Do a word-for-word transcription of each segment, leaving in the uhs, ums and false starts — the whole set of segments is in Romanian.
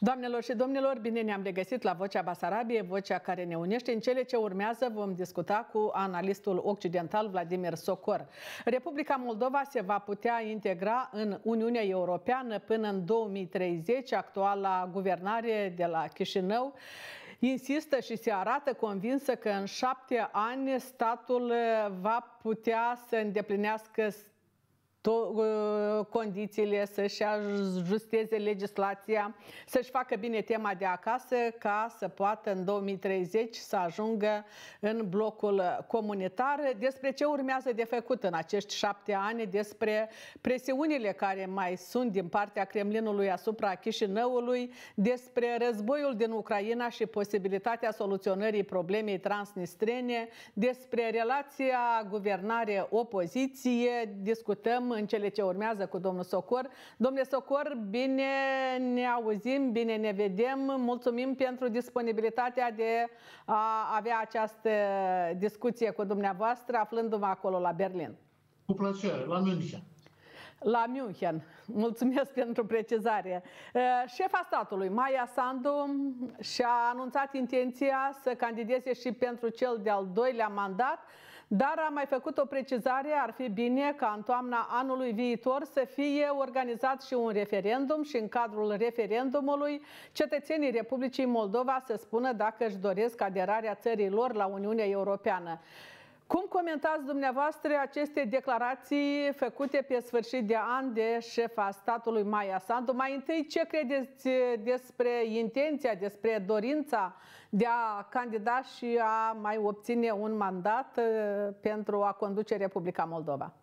Doamnelor și domnilor, bine ne-am regăsit la Vocea Basarabiei, vocea care ne unește. În cele ce urmează vom discuta cu analistul occidental Vladimir Socor. Republica Moldova se va putea integra în Uniunea Europeană până în două mii treizeci. Actuala guvernare de la Chișinău insistă și se arată convinsă că în șapte ani statul va putea să îndeplinească condițiile, să-și ajusteze legislația, să-și facă bine tema de acasă, ca să poată în două mii treizeci să ajungă în blocul comunitar. Despre ce urmează de făcut în acești șapte ani, despre presiunile care mai sunt din partea Kremlinului asupra Chișinăului, despre războiul din Ucraina și posibilitatea soluționării problemei transnistrene, despre relația guvernare-opoziție, discutăm în cele ce urmează cu domnul Socor. Domnule Socor, bine ne auzim, bine ne vedem. Mulțumim pentru disponibilitatea de a avea această discuție cu dumneavoastră, aflându-mă acolo la Berlin. Cu plăcere, la München. La München. Mulțumesc pentru precizare. Șefa statului, Maia Sandu, și-a anunțat intenția să candideze și pentru cel de-al doilea mandat, dar a mai făcut o precizare: ar fi bine ca în toamna anului viitor să fie organizat și un referendum și în cadrul referendumului cetățenii Republicii Moldova să spună dacă își doresc aderarea țării lor la Uniunea Europeană. Cum comentați dumneavoastră aceste declarații făcute pe sfârșit de an de șefa statului Maia Sandu? Mai întâi, ce credeți despre intenția, despre dorința de a candida și a mai obține un mandat pentru a conduce Republica Moldova?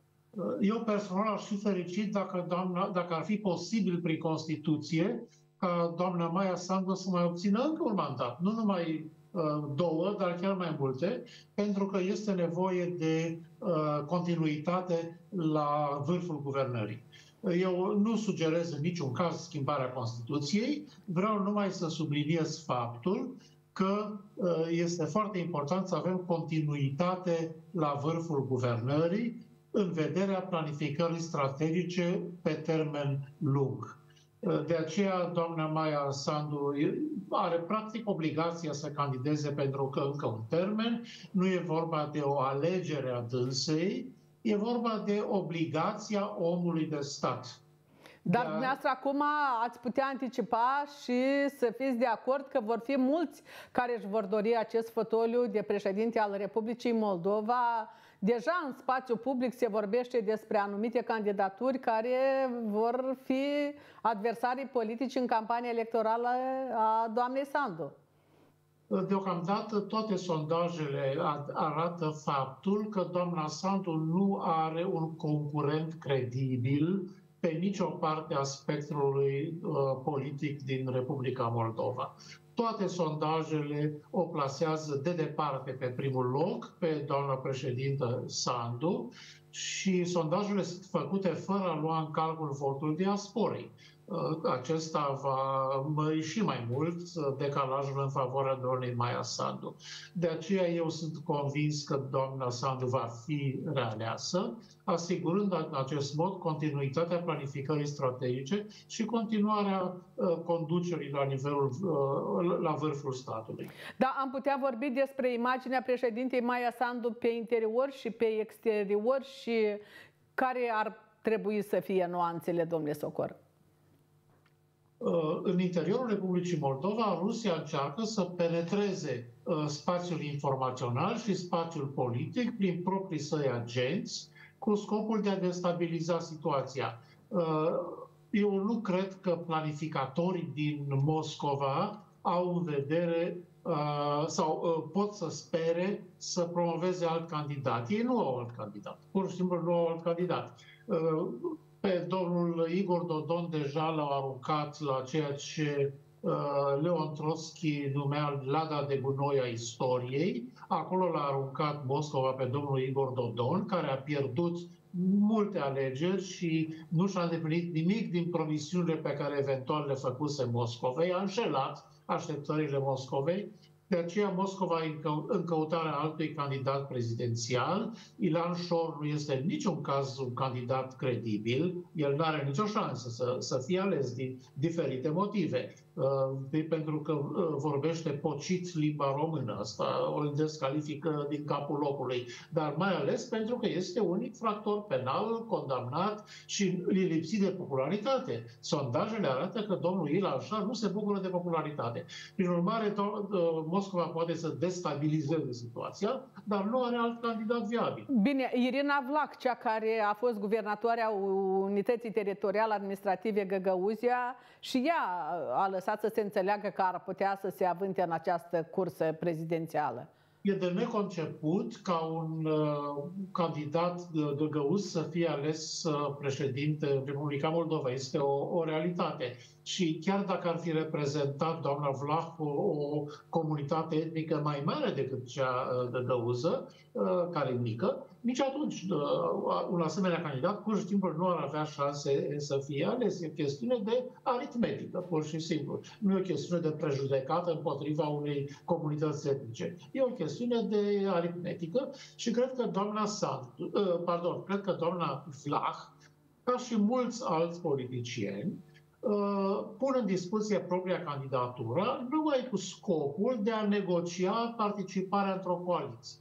Eu personal aș fi fericit dacă, doamna, dacă ar fi posibil prin Constituție ca doamna Maia Sandu să mai obțină încă un mandat, nu numai două, dar chiar mai multe, pentru că este nevoie de uh, continuitate la vârful guvernării. Eu nu sugerez în niciun caz schimbarea Constituției, vreau numai să subliniez faptul că uh, este foarte important să avem continuitate la vârful guvernării în vederea planificării strategice pe termen lung. De aceea, doamna Maia Sandu are practic obligația să candideze pentru că încă un termen. Nu e vorba de o alegere a dânsei, e vorba de obligația omului de stat. Dar dumneavoastră acum ați putea anticipa și să fiți de acord că vor fi mulți care își vor dori acest fotoliu de președinte al Republicii Moldova. Deja în spațiu public se vorbește despre anumite candidaturi care vor fi adversarii politici în campania electorală a doamnei Sandu. Deocamdată toate sondajele arată faptul că doamna Sandu nu are un concurent credibil pe nicio parte a spectrului uh, politic din Republica Moldova. Toate sondajele o plasează de departe pe primul loc, pe doamna președintă Sandu, și sondajele sunt făcute fără a lua în calcul votul diasporei. Acesta va mări și mai mult decalajul în favoarea doamnei Maia Sandu. De aceea eu sunt convins că doamna Sandu va fi realeasă, asigurând în acest mod continuitatea planificării strategice și continuarea uh, conducerii la nivelul, uh, la vârful statului. Da, am putea vorbi despre imaginea președintei Maia Sandu pe interior și pe exterior și care ar trebui să fie nuanțele, domnule Socor? În interiorul Republicii Moldova, Rusia încearcă să penetreze spațiul informațional și spațiul politic prin proprii săi agenți, cu scopul de a destabiliza situația. Eu nu cred că planificatorii din Moscova au în vedere sau pot să spere să promoveze alt candidat. Ei nu au alt candidat. Pur și simplu nu au alt candidat. Pe domnul Igor Dodon deja l-au aruncat la ceea ce uh, Leon Trotsky numea lada de gunoi a istoriei. Acolo l-a aruncat Moscova pe domnul Igor Dodon, care a pierdut multe alegeri și nu și-a îndeplinit nimic din promisiunile pe care eventual le făcuse Moscovei. A înșelat așteptările Moscovei. De aceea Moscova în căutarea altui candidat prezidențial. Ilan Șor nu este în niciun caz un candidat credibil. El nu are nicio șansă să, să fie ales din diferite motive. pentru că vorbește pocit limba română. Asta o descalifică din capul locului, dar mai ales pentru că este un infractor penal condamnat și lipsit de popularitate. Sondajele arată că domnul Ilan Șar nu se bucură de popularitate. Prin urmare, Moscova poate să destabilizeze situația, dar nu are alt candidat viabil. Bine, Irina Vlach, cea care a fost guvernatoarea Unității Teritoriale Administrative Găgăuzia, și ea a lăsat să se înțeleagă că ar putea să se avânte în această cursă prezidențială. E de neconceput ca un uh, candidat găgăuz să fie ales uh, președinte în Republica Moldova. Este o, o realitate. Și chiar dacă ar fi reprezentat doamna Vlah o, o comunitate etnică mai mare decât cea uh, găgăuză, uh, care e mică, nici atunci uh, un asemenea candidat pur și simplu nu ar avea șanse să fie ales. E o chestiune de aritmetică, pur și simplu. Nu e o chestiune de prejudecată împotriva unei comunități etnice. E o chestiune de aritmetică și cred că doamna Sand, uh, pardon, cred că doamna Vlah, ca și mulți alți politicieni, uh, pun în discuție propria candidatură numai cu scopul de a negocia participarea într-o coaliție.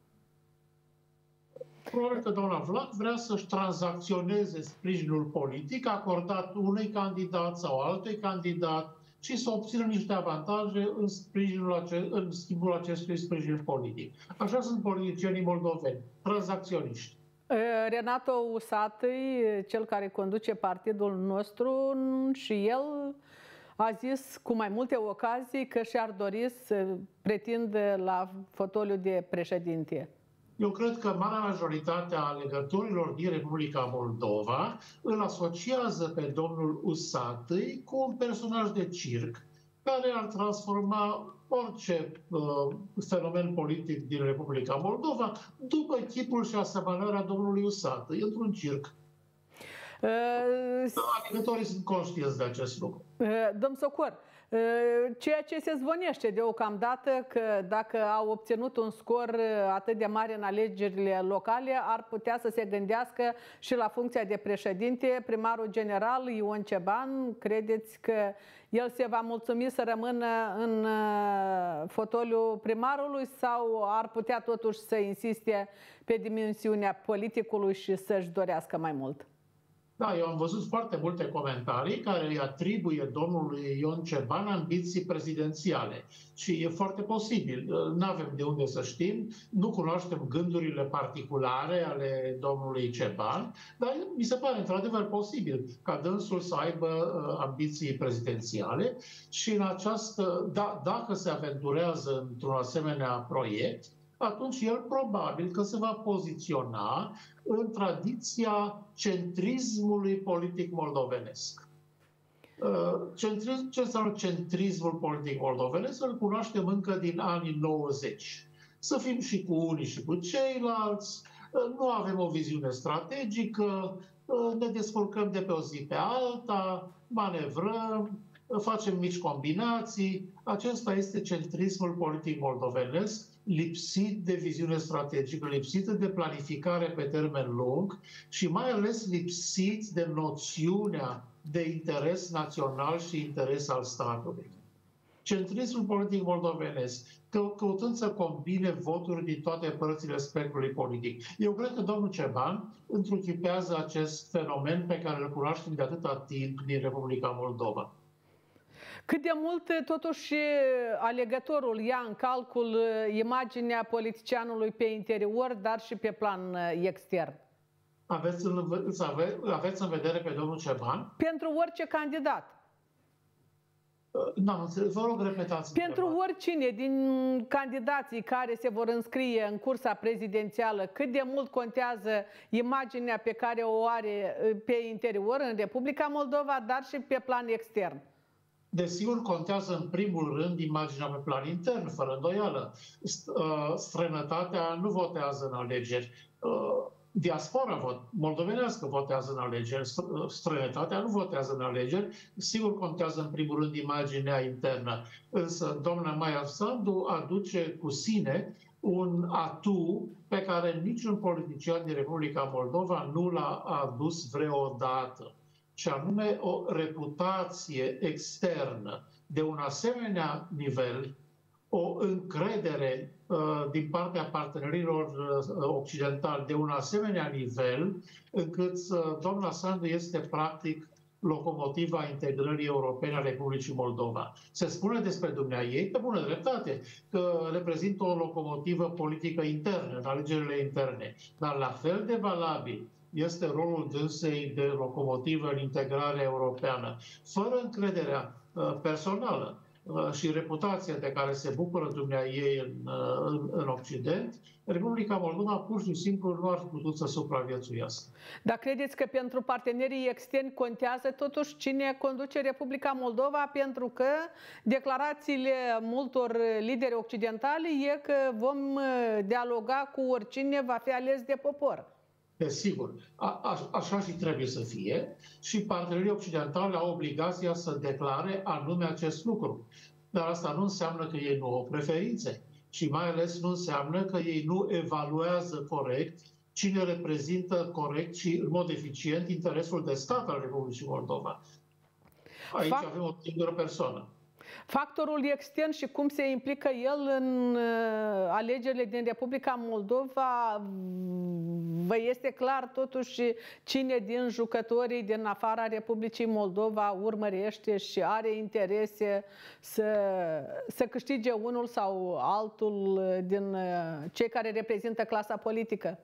Probabil că doamna Vlach vrea să-și tranzacționeze sprijinul politic acordat unui candidat sau altui candidat și să obțină niște avantaje în, sprijinul ace- în schimbul acestui sprijin politic. Așa sunt politicienii moldoveni, tranzacționiști. Renato Usatăi, cel care conduce partidul nostru, și el a zis cu mai multe ocazii că și-ar dori să pretindă la fotoliul de președinte. Eu cred că marea majoritate a alegătorilor din Republica Moldova îl asociază pe domnul Usatăi cu un personaj de circ care ar transforma orice uh, fenomen politic din Republica Moldova după chipul și asemănarea domnului Usatăi, într-un circ. Uh, Alegătorii sunt conștienți de acest lucru. Uh, Domn Socor, ceea ce se zvonește deocamdată că dacă au obținut un scor atât de mare în alegerile locale, ar putea să se gândească și la funcția de președinte. Primarul general Ion Ceban, credeți că el se va mulțumi să rămână în fotoliul primarului sau ar putea totuși să insiste pe dimensiunea politicului și să-și dorească mai mult? Da, eu am văzut foarte multe comentarii care îi atribuie domnului Ion Ceban ambiții prezidențiale. Și e foarte posibil. Nu avem de unde să știm, nu cunoaștem gândurile particulare ale domnului Ceban, dar mi se pare într-adevăr posibil ca dânsul să aibă ambiții prezidențiale și în această, da, dacă se aventurează într-un asemenea proiect, atunci el probabil că se va poziționa în tradiția centrismului politic moldovenesc. Ce înseamnă centrismul politic moldovenesc? Îl cunoaștem încă din anii nouăzeci. Să fim și cu unii și cu ceilalți, nu avem o viziune strategică, ne descurcăm de pe o zi pe alta, manevrăm, facem mici combinații. Acesta este centrismul politic moldovenesc, lipsit de viziune strategică, lipsit de planificare pe termen lung și mai ales lipsit de noțiunea de interes național și interes al statului. Centrismul politic moldovenesc, căutând să combine voturi din toate părțile spectrului politic. Eu cred că domnul Ceban întruchipează acest fenomen pe care îl cunoaștem de atâta timp din Republica Moldova. Cât de mult, totuși, alegătorul ia în calcul imaginea politicianului pe interior, dar și pe plan extern? Aveți în, aveți în vedere pe domnul Ceban? Pentru orice candidat. N-am înțeles, vă rog, repetați. Pentru întrebarea. Oricine din candidații care se vor înscrie în cursa prezidențială, cât de mult contează imaginea pe care o are pe interior, în Republica Moldova, dar și pe plan extern? Desigur, contează în primul rând imaginea pe plan intern, fără îndoială. Străinătatea nu votează în alegeri. Diaspora moldovenească votează în alegeri, străinătatea nu votează în alegeri. Sigur, contează în primul rând imaginea internă. Însă doamna Maia Sandu aduce cu sine un atu pe care niciun politician din Republica Moldova nu l-a adus vreodată. Și anume o reputație externă de un asemenea nivel, o încredere uh, din partea partenerilor uh, occidentali de un asemenea nivel, încât uh, doamna Sandu este practic locomotiva integrării europene a Republicii Moldova. Se spune despre dumneaei, pe bună dreptate, că reprezintă o locomotivă politică internă, în alegerile interne, dar la fel de valabil este rolul dânsei de locomotivă în integrarea europeană. Fără încrederea uh, personală și reputația de care se bucură dumneaei în, în, în Occident, Republica Moldova pur și simplu nu ar fi putut să supraviețuiască. Dar credeți că pentru partenerii externi contează totuși cine conduce Republica Moldova? Pentru că declarațiile multor lideri occidentali e că vom dialoga cu oricine va fi ales de popor. Desigur, a, a, așa și trebuie să fie și partenerii occidentali au obligația să declare anume acest lucru. Dar asta nu înseamnă că ei nu au preferințe și mai ales nu înseamnă că ei nu evaluează corect cine reprezintă corect și în mod eficient interesul de stat al Republicii Moldova. Aici Fac... avem o singură persoană. Factorul extern și cum se implică el în alegerile din Republica Moldova, vă este clar totuși cine din jucătorii din afara Republicii Moldova urmărește și are interese să, să câștige unul sau altul din cei care reprezintă clasa politică?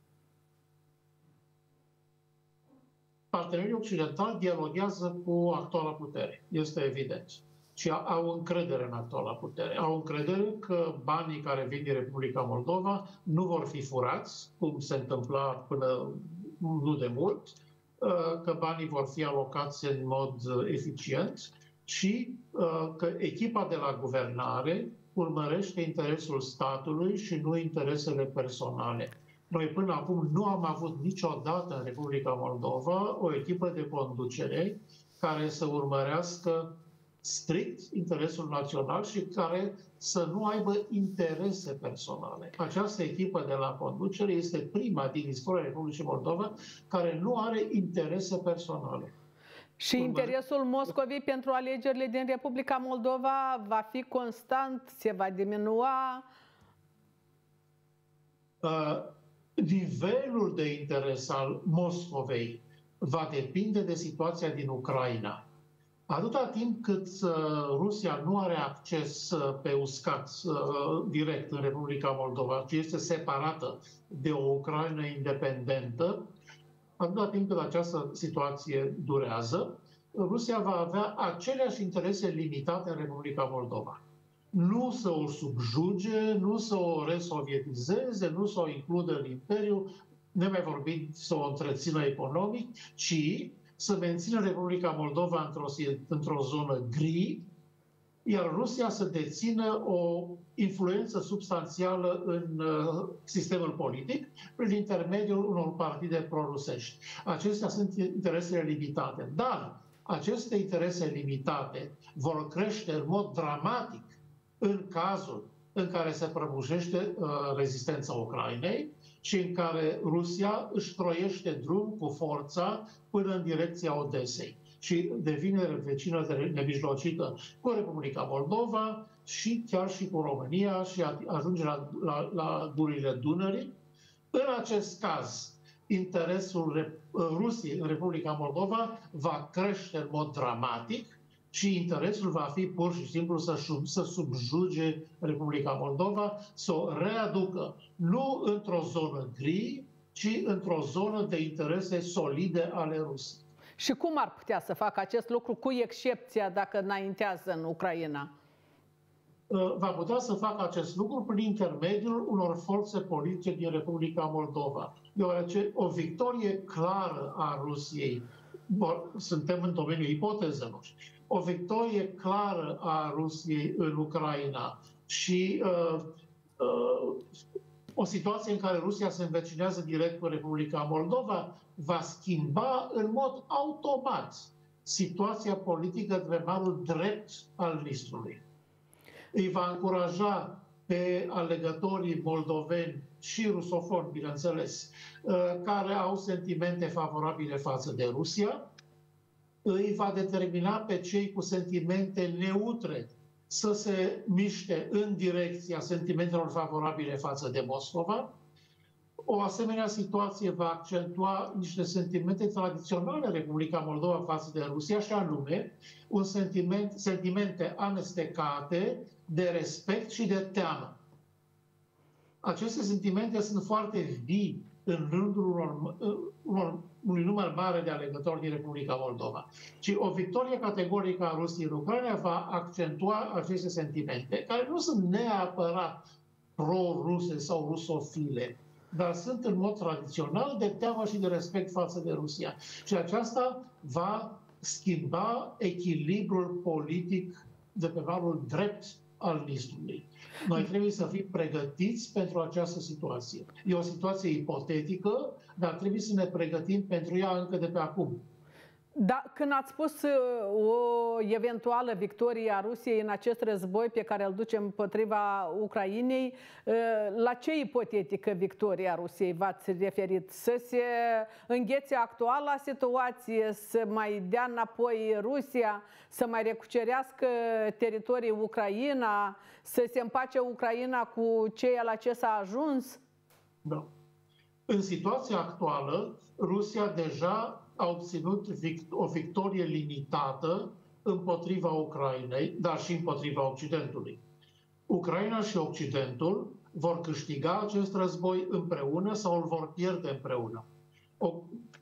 Partenerii occidentali dialoghează cu actuala putere, este evident. Și au încredere în actuala putere. Au încredere că banii care vin din Republica Moldova nu vor fi furați, cum se întâmpla până nu de mult, că banii vor fi alocați în mod eficient și că echipa de la guvernare urmărește interesul statului și nu interesele personale. Noi până acum nu am avut niciodată în Republica Moldova o echipă de conducere care să urmărească strict interesul național și care să nu aibă interese personale. Această echipă de la conducere este prima din istoria Republicii Moldova care nu are interese personale. Și interesul Moscovei pentru alegerile din Republica Moldova va fi constant? Se va diminua? Uh, nivelul de interes al Moscovei va depinde de situația din Ucraina. Atâta timp cât uh, Rusia nu are acces uh, pe uscat uh, direct în Republica Moldova, ci este separată de o Ucraina independentă, atâta timp cât această situație durează, Rusia va avea aceleași interese limitate în Republica Moldova. Nu să o subjuge, nu să o resovietizeze, nu să o includă în Imperiu, nemai vorbind să o întrețină economic, ci să mențină Republica Moldova într-o, într-o zonă gri, iar Rusia să dețină o influență substanțială în uh, sistemul politic prin intermediul unor partide prorusești. Acestea sunt interesele limitate. Dar aceste interese limitate vor crește în mod dramatic în cazul în care se prăbușește uh, rezistența Ucrainei și în care Rusia își croiește drum cu forța până în direcția Odesei și devine vecină nemijlocită cu Republica Moldova și chiar și cu România și ajunge la, la, la gurile Dunării. În acest caz, interesul Rusiei în Republica Moldova va crește în mod dramatic și interesul va fi pur și simplu să, să subjuge Republica Moldova, să o readucă nu într-o zonă gri, ci într-o zonă de interese solide ale Rusiei. Și cum ar putea să facă acest lucru, cu excepția dacă înaintează în Ucraina? Va putea să facă acest lucru prin intermediul unor forțe politice din Republica Moldova, deoarece o victorie clară a Rusiei, suntem în domeniul ipotezelor, o victorie clară a Rusiei în Ucraina și uh, uh, o situație în care Rusia se învecinează direct cu Republica Moldova va schimba în mod automat situația politică de malul drept al Nistrului. Îi va încuraja pe alegătorii moldoveni și rusofoni, bineînțeles, care au sentimente favorabile față de Rusia, îi va determina pe cei cu sentimente neutre să se miște în direcția sentimentelor favorabile față de Moscova. O asemenea situație va accentua niște sentimente tradiționale în Republica Moldova față de Rusia, și anume un sentiment, sentimente amestecate de respect și de teamă. Aceste sentimente sunt foarte vii în rândul unor, unor, unui număr mare de alegători din Republica Moldova. Și o victorie categorică a Rusiei în Ucraina va accentua aceste sentimente, care nu sunt neapărat pro-ruse sau rusofile, dar sunt în mod tradițional de teamă și de respect față de Rusia. Și aceasta va schimba echilibrul politic de pe malul drept al Nistrului. Noi trebuie să fim pregătiți pentru această situație. E o situație ipotetică, dar trebuie să ne pregătim pentru ea încă de pe acum. Da, când ați spus o eventuală victorie a Rusiei în acest război pe care îl ducem împotriva Ucrainei, la ce ipotetică victorie a Rusiei v-ați referit? Să se înghețe actuala situație, să mai dea înapoi Rusia, să mai recucerească teritorii Ucraina, să se împace Ucraina cu ceea la ce s-a ajuns? Da. În situația actuală, Rusia deja a obținut o victorie limitată împotriva Ucrainei, dar și împotriva Occidentului. Ucraina și Occidentul vor câștiga acest război împreună sau îl vor pierde împreună. O,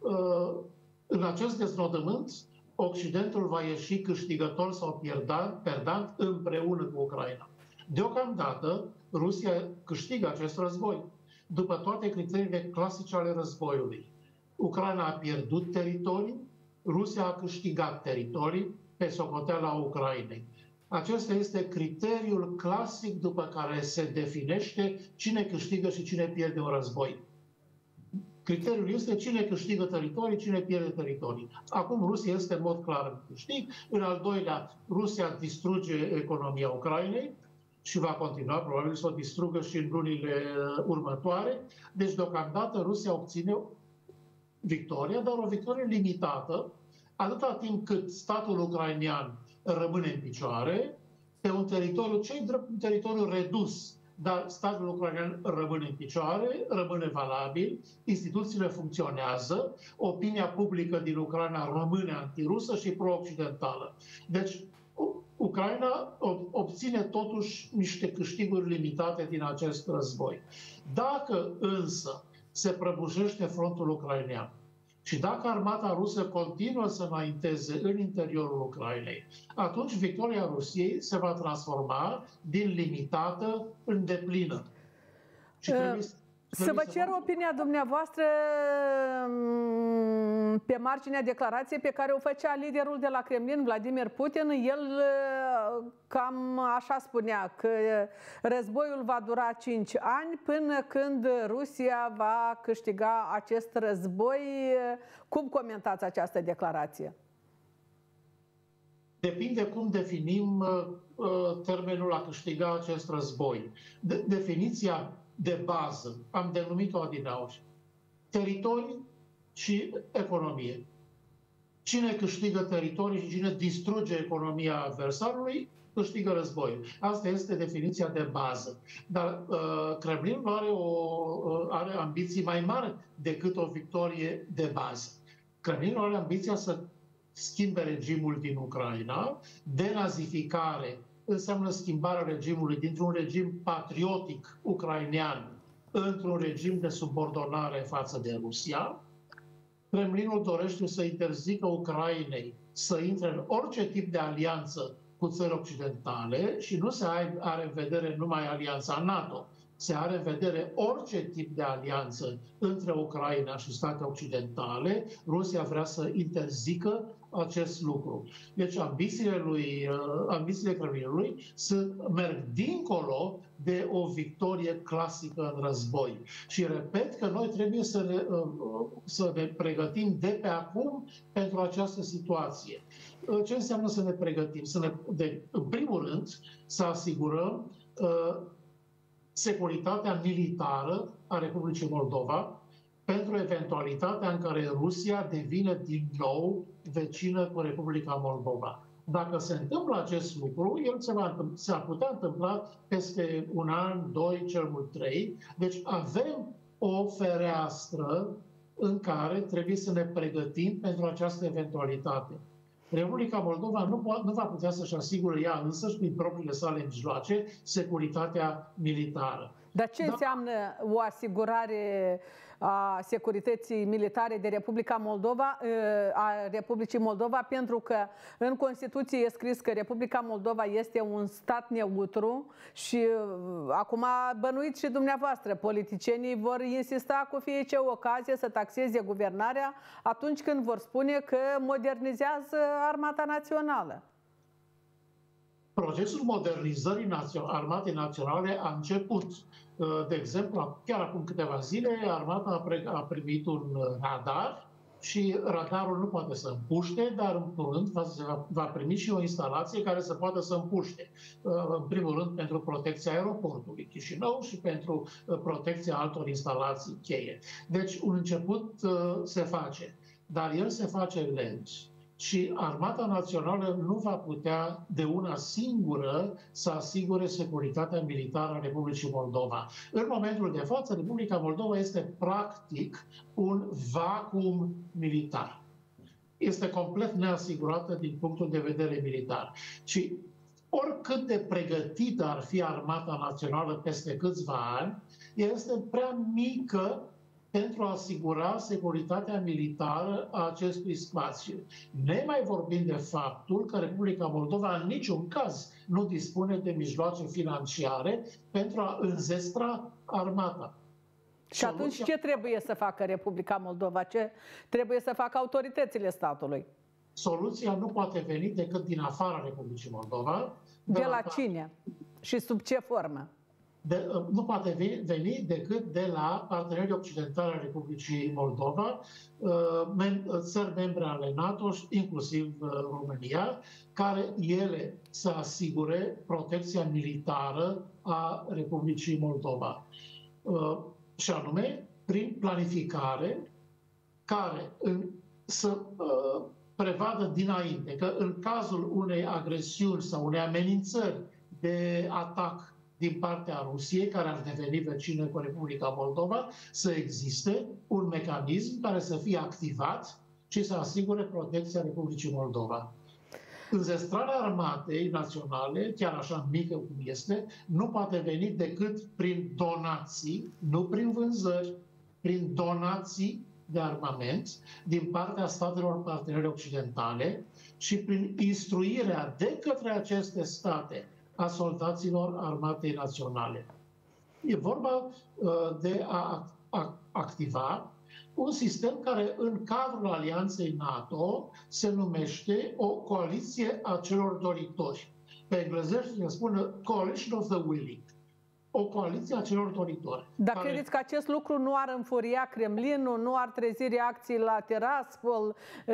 în acest deznodământ, Occidentul va ieși câștigător sau pierdant, perdant împreună cu Ucraina. Deocamdată, Rusia câștigă acest război, după toate criteriile clasice ale războiului. Ucraina a pierdut teritorii, Rusia a câștigat teritorii pe socoteala Ucrainei. Acesta este criteriul clasic după care se definește cine câștigă și cine pierde un război. Criteriul este cine câștigă teritorii, cine pierde teritorii. Acum Rusia este în mod clar în câștig. În al doilea, Rusia distruge economia Ucrainei și va continua probabil să o distrugă și în lunile următoare. Deci deocamdată Rusia obține victoria, dar o victorie limitată, atâta timp cât statul ucrainean rămâne în picioare, pe un teritoriu, ce drept un teritoriu redus, dar statul ucrainean rămâne în picioare, rămâne valabil, instituțiile funcționează, opinia publică din Ucraina rămâne antirusă și pro-occidentală. Deci, Ucraina obține totuși niște câștiguri limitate din acest război. Dacă însă se prăbușește frontul ucrainean și dacă armata rusă continuă să înainteze în interiorul Ucrainei, atunci victoria Rusiei se va transforma din limitată în deplină. Și trebuie să Să vă cer opinia dumneavoastră pe marginea declarației pe care o făcea liderul de la Kremlin, Vladimir Putin. El cam așa spunea, că războiul va dura cinci ani până când Rusia va câștiga acest război. Cum comentați această declarație? Depinde cum definim termenul a câștiga acest război. De definiția de bază, am denumit-o adineauri, teritorii și economie. Cine câștigă teritorii și cine distruge economia adversarului, câștigă războiul. Asta este definiția de bază. Dar uh, Kremlinul are, o, are ambiții mai mari decât o victorie de bază. Kremlinul are ambiția să schimbe regimul din Ucraina, denazificare înseamnă schimbarea regimului dintr-un regim patriotic ucrainean într-un regim de subordonare față de Rusia. Kremlinul dorește să interzică Ucrainei să intre în orice tip de alianță cu țări occidentale și nu se are în vedere numai alianța NATO, se are în vedere orice tip de alianță între Ucraina și state occidentale. Rusia vrea să interzică acest lucru. Deci ambițiile lui, ambițiile Kremlinului sunt, merg dincolo de o victorie clasică în război. Și repet că noi trebuie să ne, să ne pregătim de pe acum pentru această situație. Ce înseamnă să ne pregătim? Să ne, de, în primul rând, să asigurăm uh, securitatea militară a Republicii Moldova, pentru eventualitatea în care Rusia devine din nou vecină cu Republica Moldova. Dacă se întâmplă acest lucru, el se va, se ar putea întâmpla peste un an, doi, cel mult trei. Deci avem o fereastră în care trebuie să ne pregătim pentru această eventualitate. Republica Moldova nu, po- nu va putea să-și asigure ea însăși, prin propriile sale mijloace, securitatea militară. Dar ce Da. înseamnă o asigurare a securității militare de Republica Moldova, a Republicii Moldova, pentru că în Constituție e scris că Republica Moldova este un stat neutru și acum bănuiți și dumneavoastră, politicienii vor insista cu fiecare ocazie să taxeze guvernarea atunci când vor spune că modernizează armata națională. Procesul modernizării armatei naționale a început. De exemplu, chiar acum câteva zile, armata a primit un radar și radarul nu poate să împuște, dar în curând va primi și o instalație care să poată să împuște. În primul rând pentru protecția aeroportului Chișinău și pentru protecția altor instalații cheie. Deci un început se face, dar el se face lent. Și Armata Națională nu va putea de una singură să asigure securitatea militară a Republicii Moldova. În momentul de față, Republica Moldova este practic un vacuum militar. Este complet neasigurată din punctul de vedere militar. Și oricât de pregătită ar fi Armata Națională peste câțiva ani, este prea mică pentru a asigura securitatea militară a acestui spațiu. Nemai vorbind de faptul că Republica Moldova în niciun caz nu dispune de mijloace financiare pentru a înzestra armata. Și atunci ce trebuie să facă Republica Moldova? Ce trebuie să facă autoritățile statului? Soluția nu poate veni decât din afara Republicii Moldova. De, de la cine? Și sub ce formă? De, nu poate veni, veni decât de la partenerii occidentali ai Republicii Moldova, mem, țări membre ale NATO, inclusiv România, care ele să asigure protecția militară a Republicii Moldova. Și anume, prin planificare care în, să prevadă dinainte că în cazul unei agresiuni sau unei amenințări de atac din partea Rusiei, care ar deveni vecină cu Republica Moldova, să existe un mecanism care să fie activat și să asigure protecția Republicii Moldova. Înzestrarea armatei naționale, chiar așa mică cum este, nu poate veni decât prin donații, nu prin vânzări, prin donații de armament din partea statelor partenere occidentale și prin instruirea de către aceste state a soldaților armatei naționale. E vorba uh, de a, a activa un sistem care în cadrul alianței NATO se numește o coaliție a celor doritori. Pe englezește se spune Coalition of the Willing. O coaliție a celor doritori. Dar care... credeți că acest lucru nu ar înfuria Kremlinul, nu ar trezi reacții la Tiraspol?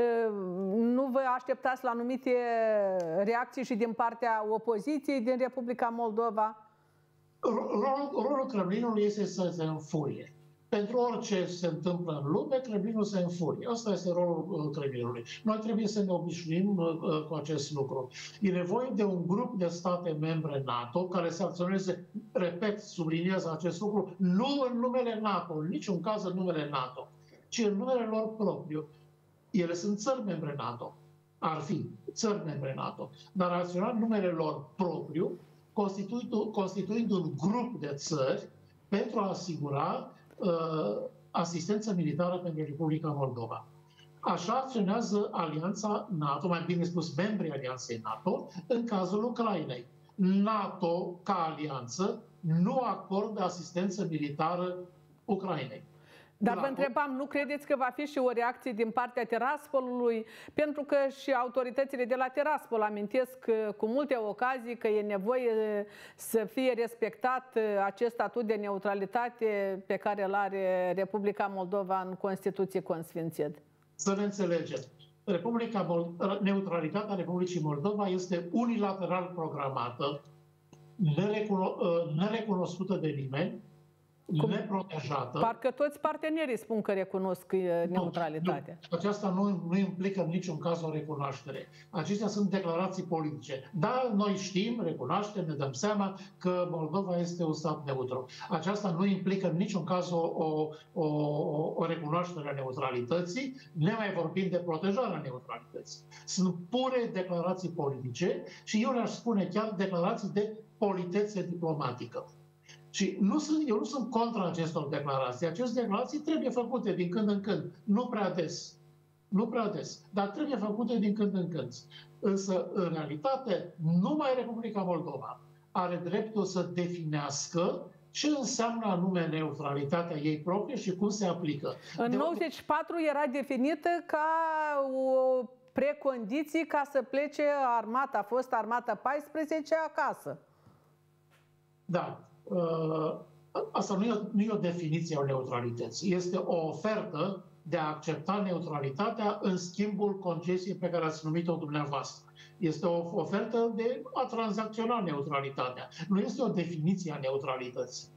Nu vă așteptați la anumite reacții și din partea opoziției din Republica Moldova? Rolul, rolul Kremlinului este să se înfurie. Pentru orice se întâmplă în lume, Kremlinul se înfurie. Asta este rolul Kremlinului. Noi trebuie să ne obișnuim cu acest lucru. E nevoie de un grup de state membre NATO care să acționeze, repet, subliniez acest lucru, nu în numele NATO, în niciun caz în numele NATO, ci în numele lor propriu. Ele sunt țări membre NATO, ar fi țări membre NATO, dar acționa în numele lor propriu, constituind, constituind un grup de țări pentru a asigura Uh, asistență militară pentru Republica Moldova. Așa acționează Alianța NATO, mai bine spus membrii Alianței NATO, în cazul Ucrainei. NATO, ca alianță, nu acordă asistență militară Ucrainei. Dar vă întrebam, nu credeți că va fi și o reacție din partea Tiraspolului? Pentru că și autoritățile de la Tiraspol amintesc cu multe ocazii că e nevoie să fie respectat acest statut de neutralitate pe care îl are Republica Moldova în Constituție consfințit. Să ne înțelegem. Republica Moldova, neutralitatea Republicii Moldova este unilateral programată, nerecuno, nerecunoscută de nimeni, Cum? Neprotejată. Parcă toți partenerii spun că recunosc neutralitatea. Nu, aceasta nu, nu implică în niciun caz o recunoaștere. Acestea sunt declarații politice. Da, noi știm, recunoaștem, ne dăm seama că Moldova este un stat neutru. Aceasta nu implică în niciun caz o, o, o, o recunoaștere a neutralității, ne mai vorbim de protejarea neutralității. Sunt pure declarații politice și eu le-aș spune chiar declarații de politețe diplomatică. Și nu sunt, eu nu sunt contra acestor declarații. Aceste declarații trebuie făcute din când în când, nu prea des. Nu prea des, dar trebuie făcute din când în când. Însă, în realitate, numai Republica Moldova are dreptul să definească ce înseamnă anume neutralitatea ei proprie și cum se aplică. În de nouăzeci și patru era definită ca o precondiție ca să plece armata, a fost armata paisprezece acasă. Da. Asta nu e, nu e o definiție a neutralității. Este o ofertă de a accepta neutralitatea în schimbul concesiei pe care ați numit-o dumneavoastră. Este o ofertă de a tranzacționa neutralitatea. Nu este o definiție a neutralității.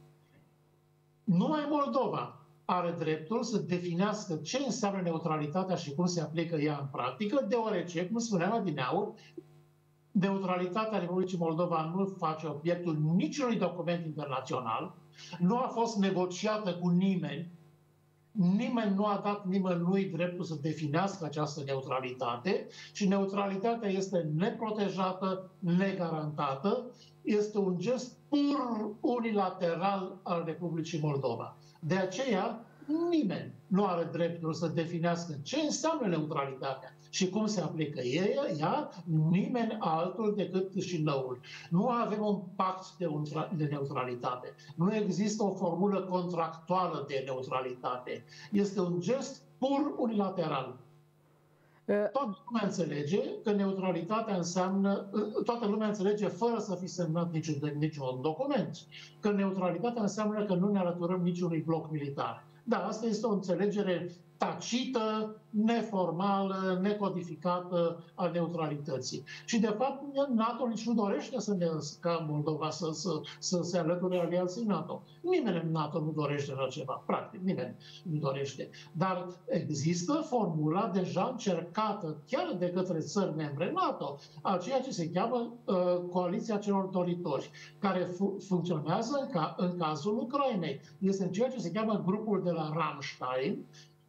Numai Moldova are dreptul să definească ce înseamnă neutralitatea și cum se aplică ea în practică, deoarece, cum spuneam adineauri, neutralitatea Republicii Moldova nu face obiectul niciunui document internațional, nu a fost negociată cu nimeni, nimeni nu a dat nimănui dreptul să definească această neutralitate și neutralitatea este neprotejată, negarantată, este un gest pur unilateral al Republicii Moldova. De aceea, nimeni nu are dreptul să definească ce înseamnă neutralitatea și cum se aplică ea, nimeni altul decât Chișinăul. Nu avem un pact de, de neutralitate. Nu există o formulă contractuală de neutralitate. Este un gest pur unilateral. Toată lumea înțelege că neutralitatea înseamnă, toată lumea înțelege fără să fi semnat niciun, niciun document, că neutralitatea înseamnă că nu ne alăturăm niciunui bloc militar. Da, asta este o înțelegere tacită, neformală, necodificată a neutralității. Și, de fapt, NATO nici nu dorește să ne, ca Moldova să, să, să se alăture alianței NATO. Nimeni în NATO nu dorește așa ceva, practic, nimeni nu dorește. Dar există formula deja încercată chiar de către țări membre NATO, a ceea ce se cheamă uh, Coaliția celor doritori, care fu funcționează în, ca, în cazul Ucrainei. Este în ceea ce se cheamă grupul de la Ramstein.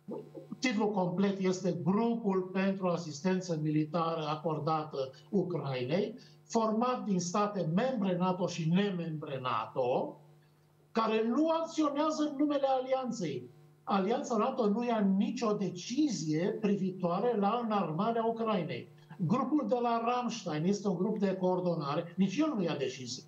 Titlul complet este Grupul pentru Asistență Militară acordată Ucrainei, format din state membre NATO și nemembre NATO, care nu acționează în numele alianței. Alianța NATO nu ia nicio decizie privitoare la înarmarea Ucrainei. Grupul de la Ramstein este un grup de coordonare, nici el nu ia decizii.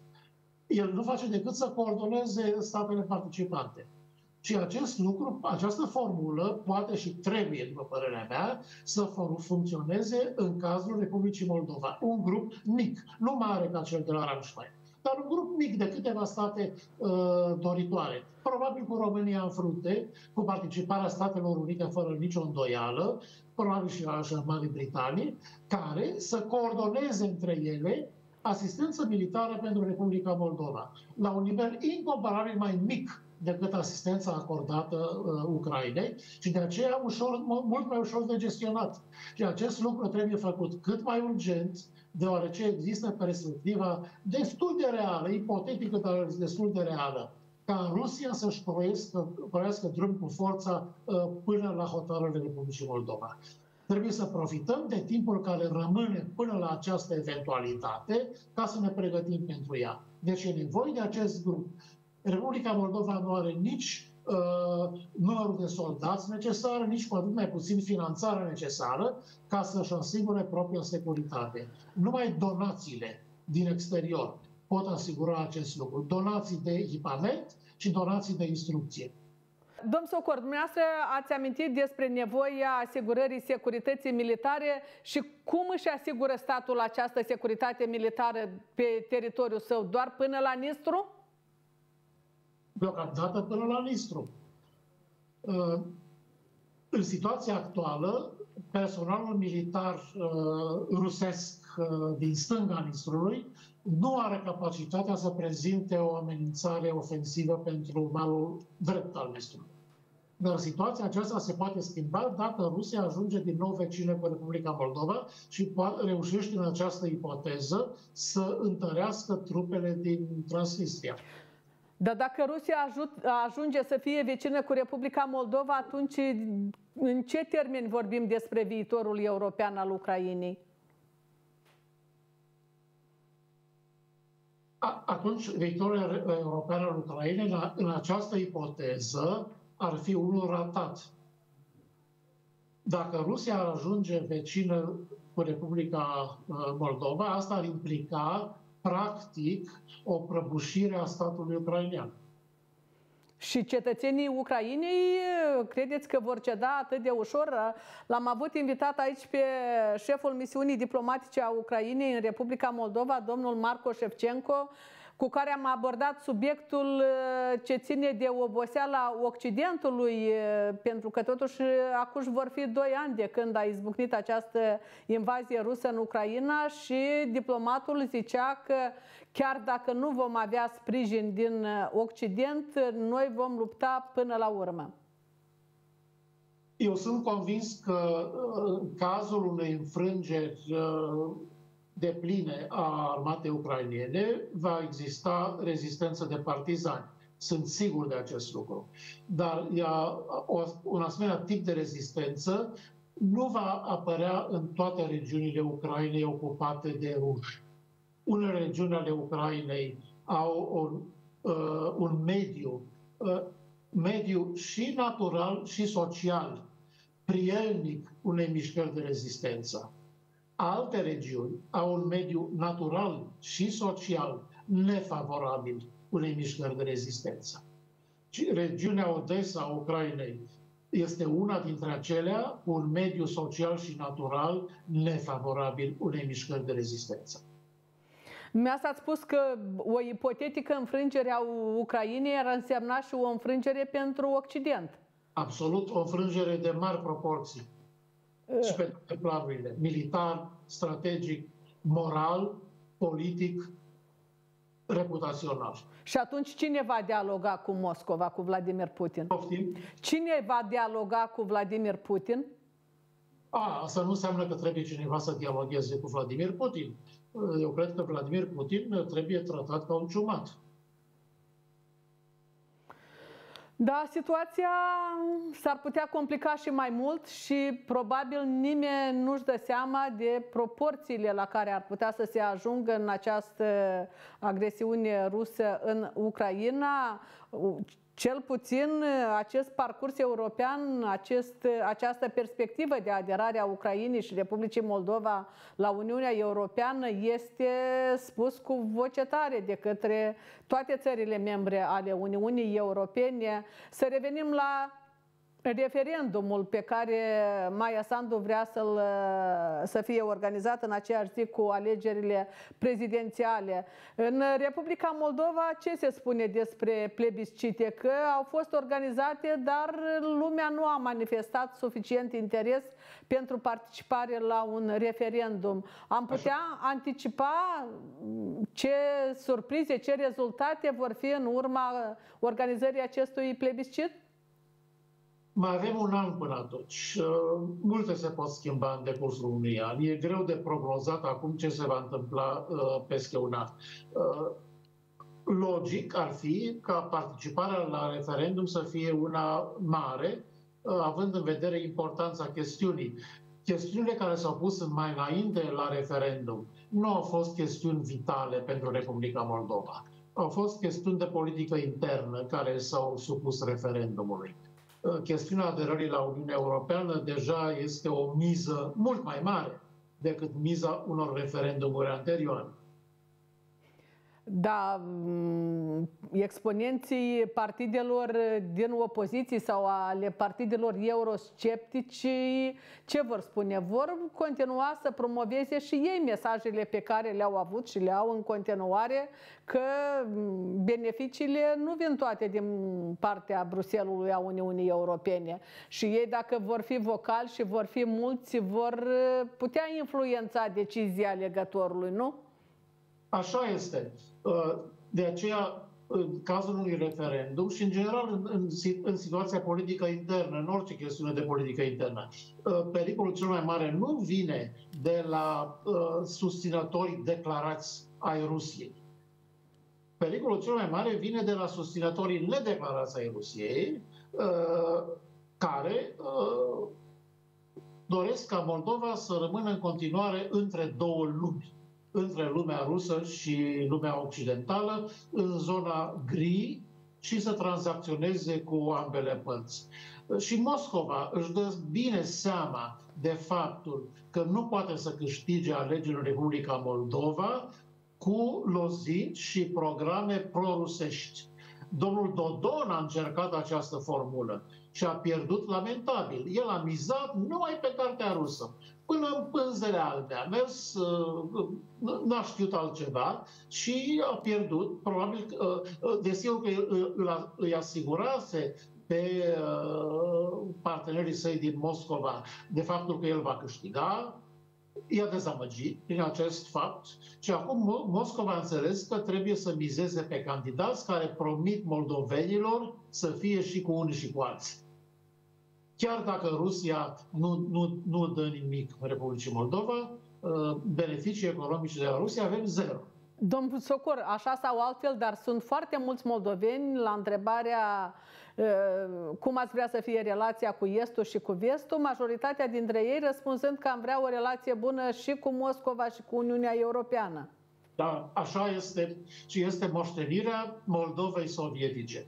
El nu face decât să coordoneze statele participante. Și acest lucru, această formulă poate și trebuie, după părerea mea, să funcționeze în cazul Republicii Moldova. Un grup mic, nu mare ca cel de la Ramstein, dar un grup mic de câteva state uh, doritoare. Probabil cu România în frunte, cu participarea Statelor Unite fără nicio îndoială, probabil și a Marii Britanii, care să coordoneze între ele asistență militară pentru Republica Moldova, la un nivel incomparabil mai mic decât asistența acordată uh, Ucrainei și de aceea ușor, mult mai ușor de gestionat. Și acest lucru trebuie făcut cât mai urgent, deoarece există perspectiva destul de reală, ipotetică, dar destul de reală, ca Rusia să-și proiască drum cu forța uh, până la hotărârea Republicii Moldova. Trebuie să profităm de timpul care rămâne până la această eventualitate ca să ne pregătim pentru ea. Deci e nevoie de acest grup. Republica Moldova nu are nici uh, numărul de soldați necesar, nici cu atât mai puțin finanțarea necesară ca să-și asigure propria securitate. Numai donațiile din exterior pot asigura acest lucru. Donații de echipament și donații de instrucție. Domnul Socor, dumneavoastră ați amintit despre nevoia asigurării securității militare și cum își asigură statul această securitate militară pe teritoriul său? Doar până la Nistru? Deocamdată până la Nistru. În situația actuală, personalul militar rusesc din stânga Nistrului nu are capacitatea să prezinte o amenințare ofensivă pentru malul drept al Nestului. Dar situația aceasta se poate schimba dacă Rusia ajunge din nou vecină cu Republica Moldova și reușește în această ipoteză să întărească trupele din Transnistria. Dar dacă Rusia ajunge să fie vecină cu Republica Moldova, atunci în ce termeni vorbim despre viitorul european al Ucrainei? Atunci viitorul european al Ucrainei, în această ipoteză, ar fi unul ratat. Dacă Rusia ar ajunge vecină cu Republica Moldova, asta ar implica, practic, o prăbușire a statului ucrainean. Și cetățenii Ucrainei, credeți că vor ceda atât de ușor? L-am avut invitat aici pe șeful misiunii diplomatice a Ucrainei în Republica Moldova, domnul Marco Șefcenco, cu care am abordat subiectul ce ține de oboseala Occidentului, pentru că totuși acum vor fi doi ani de când a izbucnit această invazie rusă în Ucraina și diplomatul zicea că chiar dacă nu vom avea sprijin din Occident, noi vom lupta până la urmă. Eu sunt convins că în cazul unei înfrângeri depline a armatei ucrainene va exista rezistență de partizani. Sunt sigur de acest lucru. Dar ea, o, un asemenea tip de rezistență nu va apărea în toate regiunile Ucrainei ocupate de ruși. Unele regiuni ale Ucrainei au un, uh, un mediu, uh, mediu și natural și social prielnic unei mișcări de rezistență. Alte regiuni au un mediu natural și social nefavorabil unei mișcări de rezistență. Regiunea Odessa a Ucrainei este una dintre acelea cu un mediu social și natural nefavorabil unei mișcări de rezistență. Mi-ați spus că o ipotetică înfrângere a Ucrainei ar însemna și o înfrângere pentru Occident. Absolut, o înfrângere de mari proporții. Și pe toate planurile, militar, strategic, moral, politic, reputațional. Și atunci cine va dialoga cu Moscova, cu Vladimir Putin? Poftim? Cine va dialoga cu Vladimir Putin? A, asta nu înseamnă că trebuie cineva să dialogueze cu Vladimir Putin. Eu cred că Vladimir Putin trebuie tratat ca un ciumat. Da, situația s-ar putea complica și mai mult și probabil nimeni nu-și dă seama de proporțiile la care ar putea să se ajungă în această agresiune rusă în Ucraina. Cel puțin acest parcurs european, acest, această perspectivă de aderare a Ucrainei și Republicii Moldova la Uniunea Europeană este spus cu voce tare de către toate țările membre ale Uniunii Europene. Să revenim la referendumul pe care Maia Sandu vrea să-l, să fie organizat în aceeași zi cu alegerile prezidențiale. În Republica Moldova ce se spune despre plebiscite? Că au fost organizate, dar lumea nu a manifestat suficient interes pentru participare la un referendum. Am putea anticipa ce surprize, ce rezultate vor fi în urma organizării acestui plebiscit? Mai avem un an până atunci. Multe se pot schimba în decursul unui an. E greu de prognozat acum ce se va întâmpla peste un an. Logic ar fi ca participarea la referendum să fie una mare, având în vedere importanța chestiunii. Chestiunile care s-au pus mai înainte la referendum nu au fost chestiuni vitale pentru Republica Moldova. Au fost chestiuni de politică internă care s-au supus referendumului. Chestiunea aderării la Uniunea Europeană deja este o miză mult mai mare decât miza unor referendumuri anterioare. Da, exponenții partidelor din opoziție sau ale partidelor eurosceptici, ce vor spune? Vor continua să promoveze și ei mesajele pe care le-au avut și le au în continuare, că beneficiile nu vin toate din partea Bruxellesului a Uniunii Europene. Și ei, dacă vor fi vocali și vor fi mulți, vor putea influența decizia alegătorului, nu? Așa este. De aceea, în cazul unui referendum și, în general, în, în, în situația politică internă, în orice chestiune de politică internă, pericolul cel mai mare nu vine de la uh, susținătorii declarați ai Rusiei. Pericolul cel mai mare vine de la susținătorii nedeclarați ai Rusiei, uh, care uh, doresc ca Moldova să rămână în continuare între două lumi, între lumea rusă și lumea occidentală, în zona gri, și să tranzacționeze cu ambele părți. Și Moscova își dă bine seama de faptul că nu poate să câștige alegerile în Republica Moldova cu lozinci și programe pro-rusești. Domnul Dodon a încercat această formulă și a pierdut lamentabil. El a mizat numai pe cartea rusă. Până în pânzele albe a mers, n-a știut altceva și a pierdut. Probabil, desigur că îi asigurase pe partenerii săi din Moscova de faptul că el va câștiga. I-a dezamăgit prin acest fapt și acum Moscova a înțeles că trebuie să mizeze pe candidați care promit moldovenilor să fie și cu unii și cu alții. Chiar dacă Rusia nu, nu, nu dă nimic în Republicii Moldova, beneficii economice de la Rusia avem zero. Domnul Socor, așa sau altfel, dar sunt foarte mulți moldoveni la întrebarea cum ați vrea să fie relația cu Estul și cu Vestul, majoritatea dintre ei răspunzând că am vrea o relație bună și cu Moscova și cu Uniunea Europeană. Da, așa este și este moștenirea Moldovei sovietice.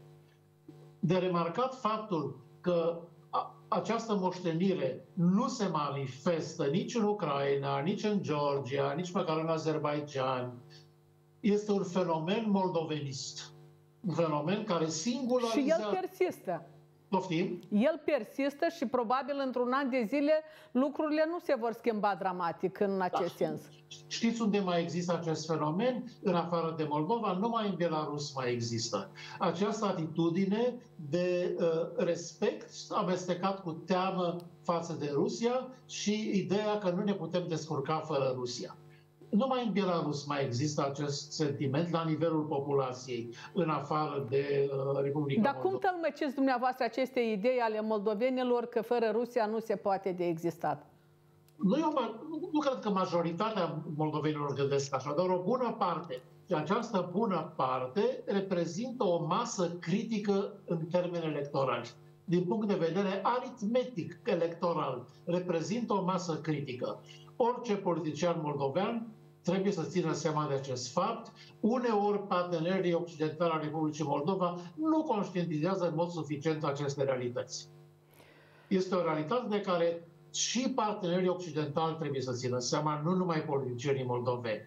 De remarcat faptul că această moștenire nu se manifestă nici în Ucraina, nici în Georgia, nici măcar în Azerbaidjan. Este un fenomen moldovenist. Un fenomen care singularizează... Și el persistă. Poftim? El persistă și probabil într-un an de zile lucrurile nu se vor schimba dramatic în acest da. sens. Știți unde mai există acest fenomen? În afară de Moldova, numai în Belarus mai există. Această atitudine de uh, respect amestecat cu teamă față de Rusia și ideea că nu ne putem descurca fără Rusia. Numai în Belarus mai există acest sentiment la nivelul populației, în afară de uh, Republica Dar Moldova. cum tălmăciți dumneavoastră aceste idei ale moldovenilor că fără Rusia nu se poate de existat? Nu, eu, nu cred că majoritatea moldovenilor gândesc așa, dar o bună parte. Și această bună parte reprezintă o masă critică în termeni electorali. Din punct de vedere aritmetic electoral, reprezintă o masă critică. Orice politician moldovean trebuie să țină seama de acest fapt. Uneori, partenerii occidentali al Republicii Moldova nu conștientizează în mod suficient aceste realități. Este o realitate de care și partenerii occidentali trebuie să țină seama, nu numai politicienii moldoveni.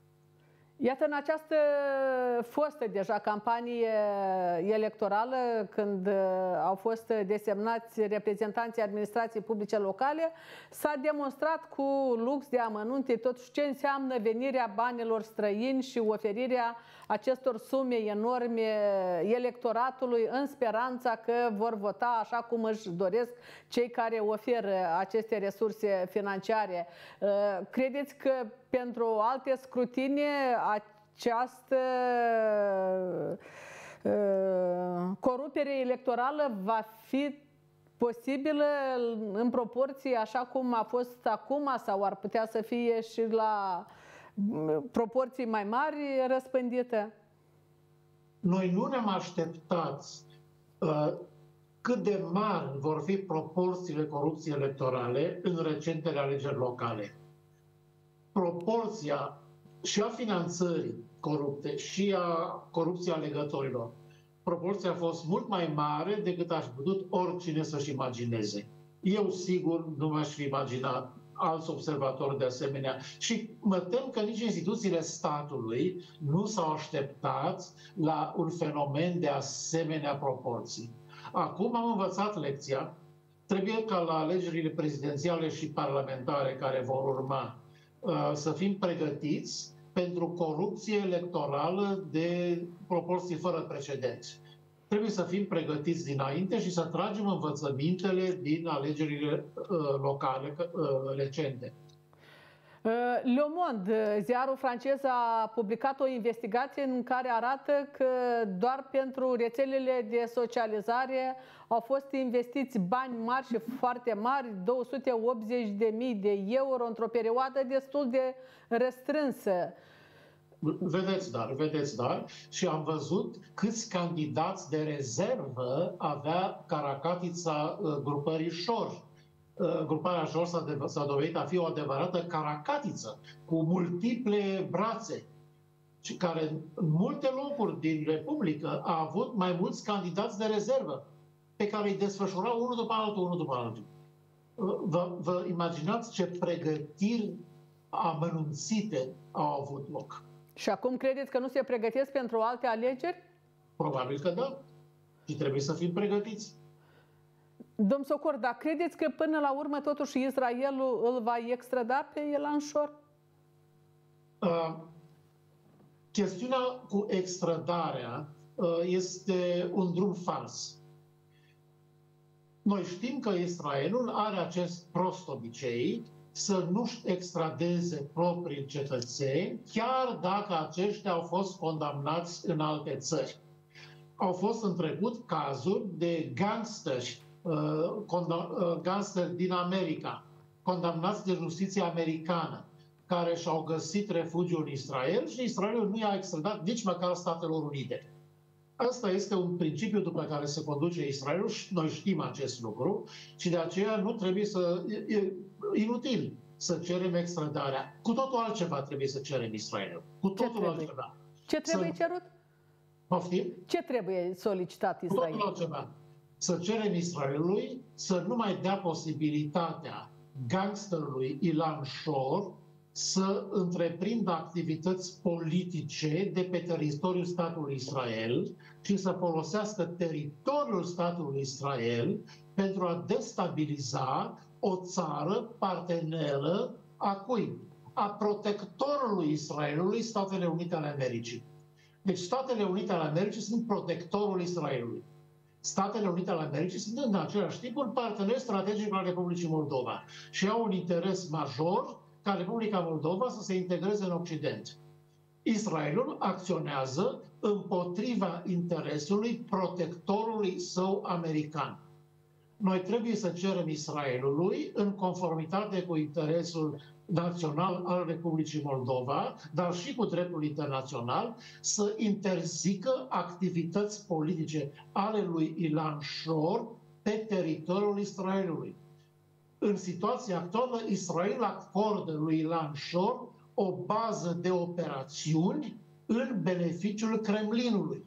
Iată, în această fostă deja campanie electorală, când au fost desemnați reprezentanții administrației publice locale, s-a demonstrat cu lux de amănunte totuși ce înseamnă venirea banilor străini și oferirea acestor sume enorme electoratului în speranța că vor vota așa cum își doresc cei care oferă aceste resurse financiare. Credeți că pentru alte scrutine această uh, corupere electorală va fi posibilă în proporție așa cum a fost acum sau ar putea să fie și la proporții mai mari răspândită? Noi nu ne-am așteptat uh, cât de mari vor fi proporțiile corupției electorale în recentele alegeri locale. Proporția și a finanțării corupte și a corupției alegătorilor, proporția a fost mult mai mare decât aș putut oricine să-și imagineze. Eu, sigur, nu m-aș fi imaginat, alți observatori de asemenea. Și mă tem că nici instituțiile statului nu s-au așteptat la un fenomen de asemenea proporții. Acum am învățat lecția. Trebuie ca la alegerile prezidențiale și parlamentare care vor urma să fim pregătiți pentru corupție electorală de proporții fără precedent. Trebuie să fim pregătiți dinainte și să tragem învățămintele din alegerile uh, locale uh, recente. Le Monde, ziarul francez, a publicat o investigație în care arată că doar pentru rețelele de socializare au fost investiți bani mari și foarte mari, două sute optzeci de mii de euro, într-o perioadă destul de restrânsă. Vedeți, dar, vedeți, dar, și am văzut câți candidați de rezervă avea Caracatița grupării Șor. Gruparea Șor s-a dovedit a fi o adevărată caracatiță, cu multiple brațe, și care în multe locuri din Republică a avut mai mulți candidați de rezervă, pe care îi desfășurau unul după altul, unul după altul. Vă, vă imaginați ce pregătiri amănunțite au avut loc. Și acum credeți că nu se pregătesc pentru alte alegeri? Probabil că da. Și trebuie să fim pregătiți. Domnul Socor, dar credeți că până la urmă totuși Israelul îl va extrada pe Ilan Șor? Uh, chestiunea cu extradarea uh, este un drum fals. Noi știm că Israelul are acest prost obicei să nu-și extradeze proprii cetățeni, chiar dacă aceștia au fost condamnați în alte țări. Au fost în trecut cazuri de gangsteri, uh, gangsteri din America, condamnați de justiția americană, care și-au găsit refugiu în Israel și Israelul nu i-a extradat nici măcar Statelor Unite. Asta este un principiu după care se conduce Israelul și noi știm acest lucru și de aceea nu trebuie să... E, e inutil să cerem extradarea. Cu totul altceva trebuie să cerem Israelul. Cu totul Ce altceva. Ce trebuie să... cerut? Poftim? Ce trebuie solicitat Israel? Cu totul altceva. Să cerem Israelului să nu mai dea posibilitatea gangsterului Ilan Șor să întreprindă activități politice de pe teritoriul statului Israel și să folosească teritoriul statului Israel pentru a destabiliza o țară parteneră a cui? A protectorului Israelului, Statele Unite ale Americii. Deci Statele Unite ale Americii sunt protectorul Israelului. Statele Unite ale Americii sunt în același timp un partener strategic al Republicii Moldova și au un interes major ca Republica Moldova să se integreze în Occident. Israelul acționează împotriva interesului protectorului său american. Noi trebuie să cerem Israelului, în conformitate cu interesul național al Republicii Moldova, dar și cu dreptul internațional, să interzică activități politice ale lui Ilan Șor pe teritoriul Israelului. În situația actuală, Israel acordă lui Ilan Șor o bază de operațiuni în beneficiul Kremlinului.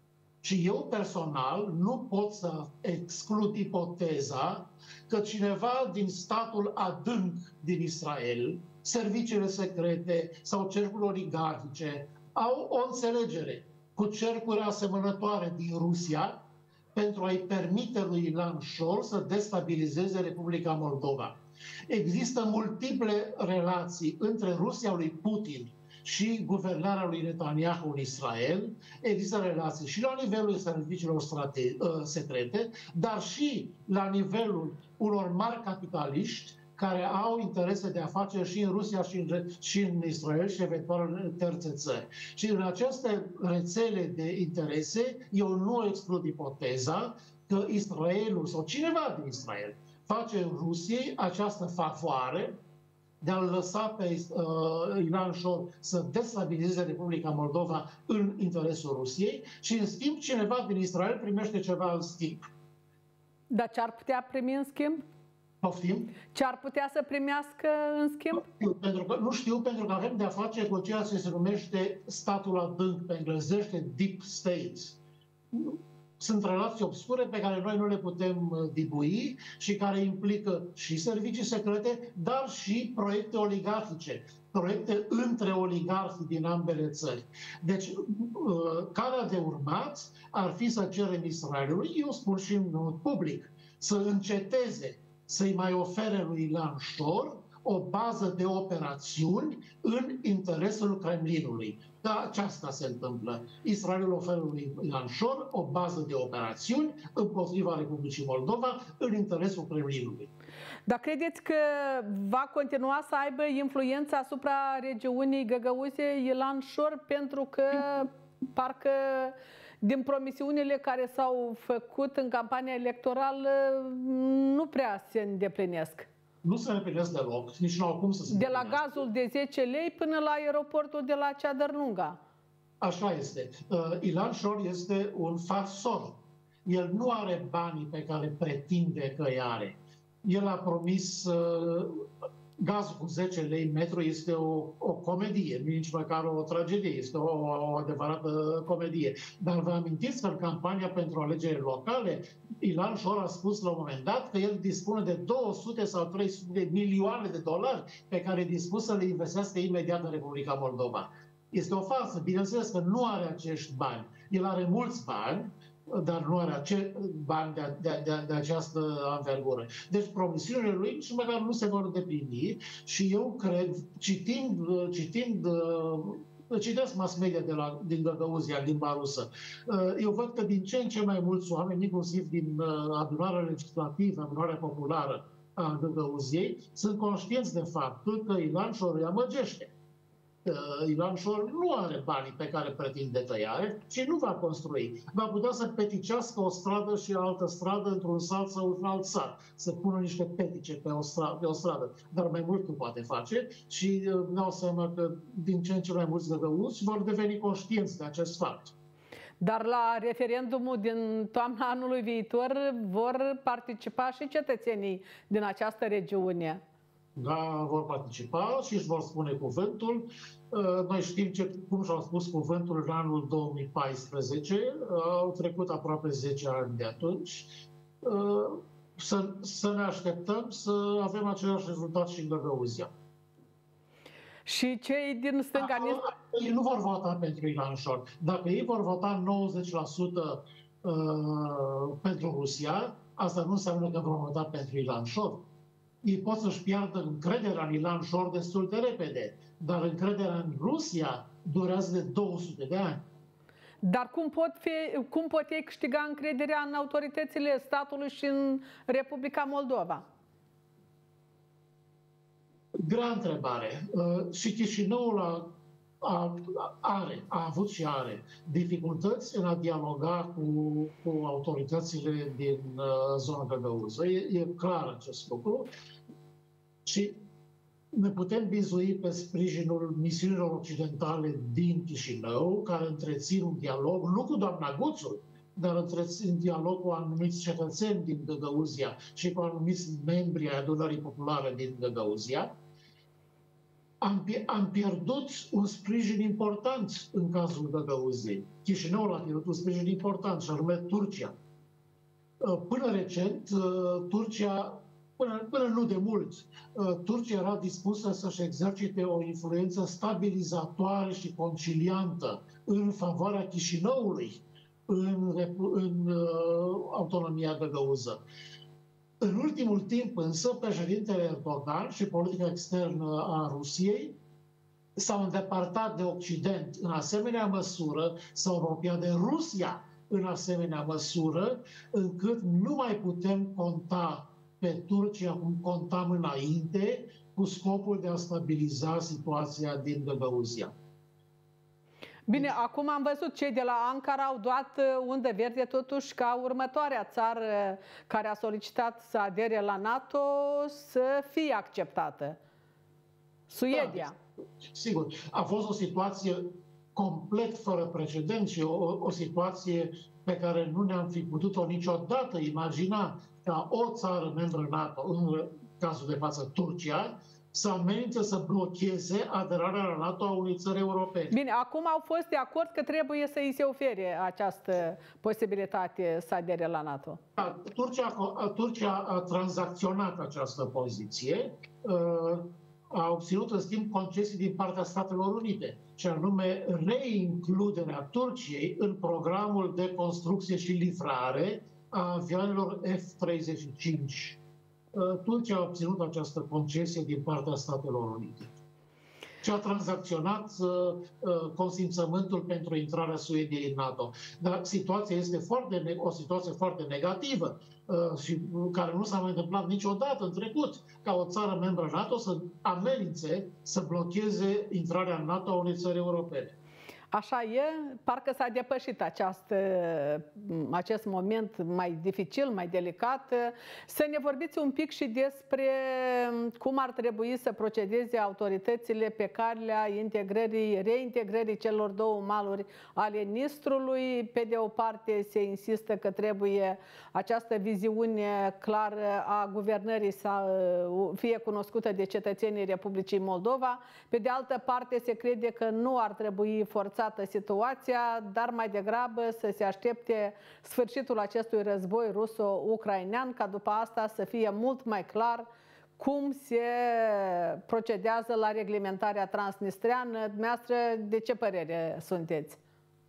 Și eu personal nu pot să exclud ipoteza că cineva din statul adânc din Israel, serviciile secrete sau cercurile oligarhice, au o înțelegere cu cercuri asemănătoare din Rusia pentru a-i permite lui Ilan Șor să destabilizeze Republica Moldova. Există multiple relații între Rusia lui Putin și guvernarea lui Netanyahu în Israel. Există relații și la nivelul serviciilor secrete, dar și la nivelul unor mari capitaliști care au interese de afaceri și în Rusia și în, și în Israel și eventual în terțe țări. Și în aceste rețele de interese, eu nu exclud ipoteza că Israelul sau cineva din Israel face Rusiei această favoare de a-l lăsa pe uh, Ilan Șor să destabilizeze Republica Moldova în interesul Rusiei și, în schimb, cineva din Israel primește ceva în schimb. Dar ce ar putea primi în schimb? Poftim? Ce ar putea să primească în schimb? Nu, pentru că, nu știu, pentru că avem de-a face cu ceea ce se numește statul adânc, pe englezește deep state. Sunt relații obscure pe care noi nu le putem dibui și care implică și servicii secrete, dar și proiecte oligarhice, proiecte între oligarhii din ambele țări. Deci, calea de urmat ar fi să cerem Israelului, eu spun și în public, să înceteze să-i mai ofere lui Ilan Șor o bază de operațiuni în interesul Kremlinului. Da, aceasta se întâmplă. Israelul oferă lui Ilan Shor o bază de operațiuni împotriva Republicii Moldova în interesul Kremlinului. Dar credeți că va continua să aibă influență asupra regiunii Găgăuzie Ilan Shor, pentru că parcă din promisiunile care s-au făcut în campania electorală nu prea se îndeplinesc? Nu se îndeplinesc deloc, nici nu au cum să se De la gazul de zece lei până la aeroportul de la Ceadărnunga. Așa este. Ilan Shor este un farson. El nu are banii pe care pretinde că îi are. El a promis uh, gazul cu zece lei metru, este o, o comedie, nu nici măcar o tragedie, este o, o adevărată comedie. Dar vă amintiți că în campania pentru alegerile locale, Ilan Shor a spus la un moment dat că el dispune de două sute sau trei sute de milioane de dolari pe care e dispus să le investească imediat în Republica Moldova. Este o farsă, bineînțeles că nu are acești bani. El are mulți bani, dar nu are ace- bani de, de, de, de această anvergură. Deci promisiunile lui nici măcar nu se vor îndeplini și eu cred, citind, citind citesc mass media de la, din Găgăuzia, în limba rusă, eu văd că din ce în ce mai mulți oameni, inclusiv din adunarea legislativă, adunarea populară a Găgăuziei, sunt conștienți de faptul că Ilan Shor îi amăgește. Ilan Shor nu are banii pe care pretinde tăiare și nu va construi. Va putea să peticească o stradă și altă stradă într-un sat sau în alt sat, să pună niște petice pe o, stradă, pe o stradă. Dar mai mult nu poate face și îmi dau seama că din ce în ce mai mulți găgăuți vor deveni conștienți de acest fapt. Dar la referendumul din toamna anului viitor vor participa și cetățenii din această regiune. Da, vor participa și își vor spune cuvântul. Noi știm ce, cum și-au spus cuvântul în anul două mii paisprezece. Au trecut aproape zece ani de atunci. Să, să ne așteptăm să avem același rezultat și în Găgăuzia. Și cei din stânga... Ei nu vor vota pentru Ilan Shor. Dacă ei vor vota nouăzeci la sută pentru Rusia, asta nu înseamnă că vor vota pentru Ilan Shor. Ei pot să-și piardă încrederea în Ilan Shor destul de repede, dar încrederea în Rusia durează de două sute de ani. Dar cum pot, fi, cum pot ei câștiga încrederea în autoritățile statului și în Republica Moldova? Grea întrebare. Și Chișinăul a, a, are, a avut și are dificultăți în a dialoga cu, cu autoritățile din uh, zona Găgăuză. E, e clar acest lucru. Și ne putem bizui pe sprijinul misiunilor occidentale din Chișinău, care întrețin un dialog, nu cu doamna Guțu, dar întrețin dialog cu anumiți cetățeni din Găgăuzia și cu anumiți membri ai adunării populare din Găgăuzia. Am, am pierdut un sprijin important în cazul Găgăuziei. Chișinăul a pierdut un sprijin important, și anume Turcia. Până recent, Turcia, până, până nu de mult, Turcia era dispusă să-și exercite o influență stabilizatoare și conciliantă în favoarea Chișinăului în, în autonomia găgăuză. În ultimul timp, însă, președintele Erdogan și politica externă a Rusiei s-au îndepărtat de Occident în asemenea măsură, s-au apropiat de Rusia în asemenea măsură, încât nu mai putem conta pe Turcia cum contam înainte, cu scopul de a stabiliza situația din Găgăuzia. Bine, acum am văzut cei de la Ankara au dat undă verde totuși ca următoarea țară care a solicitat să adere la NATO să fie acceptată. Suedia. Da, sigur, a fost o situație complet fără precedent și o, o situație pe care nu ne-am fi putut-o niciodată imagina ca o țară membră NATO, în cazul de față Turcia, să amenință să blocheze aderarea la NATO a unei țări europene. Bine, acum au fost de acord că trebuie să îi se ofere această posibilitate să adere la NATO. Da, Turcia, Turcia a tranzacționat această poziție, a obținut în schimb concesii din partea Statelor Unite, și anume reincluderea Turciei în programul de construcție și livrare a avioanelor F treizeci și cinci Turcia a obținut această concesie din partea Statelor Unite și a tranzacționat uh, consimțământul pentru intrarea Suediei în NATO. Dar situația este foarte, o situație foarte negativă uh, și care nu s-a mai întâmplat niciodată în trecut, ca o țară membră NATO să amenințe să blocheze intrarea în NATO a unei țări europene. Așa e, parcă s-a depășit această, acest moment mai dificil, mai delicat. Să ne vorbiți un pic și despre cum ar trebui să procedeze autoritățile pe calea integrării, reintegrării celor două maluri ale Nistrului. Pe de o parte se insistă că trebuie această viziune clară a guvernării să fie cunoscută de cetățenii Republicii Moldova. Pe de altă parte se crede că nu ar trebui forțat situația, dar mai degrabă să se aștepte sfârșitul acestui război ruso-ucrainean, ca după asta să fie mult mai clar cum se procedează la reglementarea transnistreană. Dumneavoastră, de ce părere sunteți?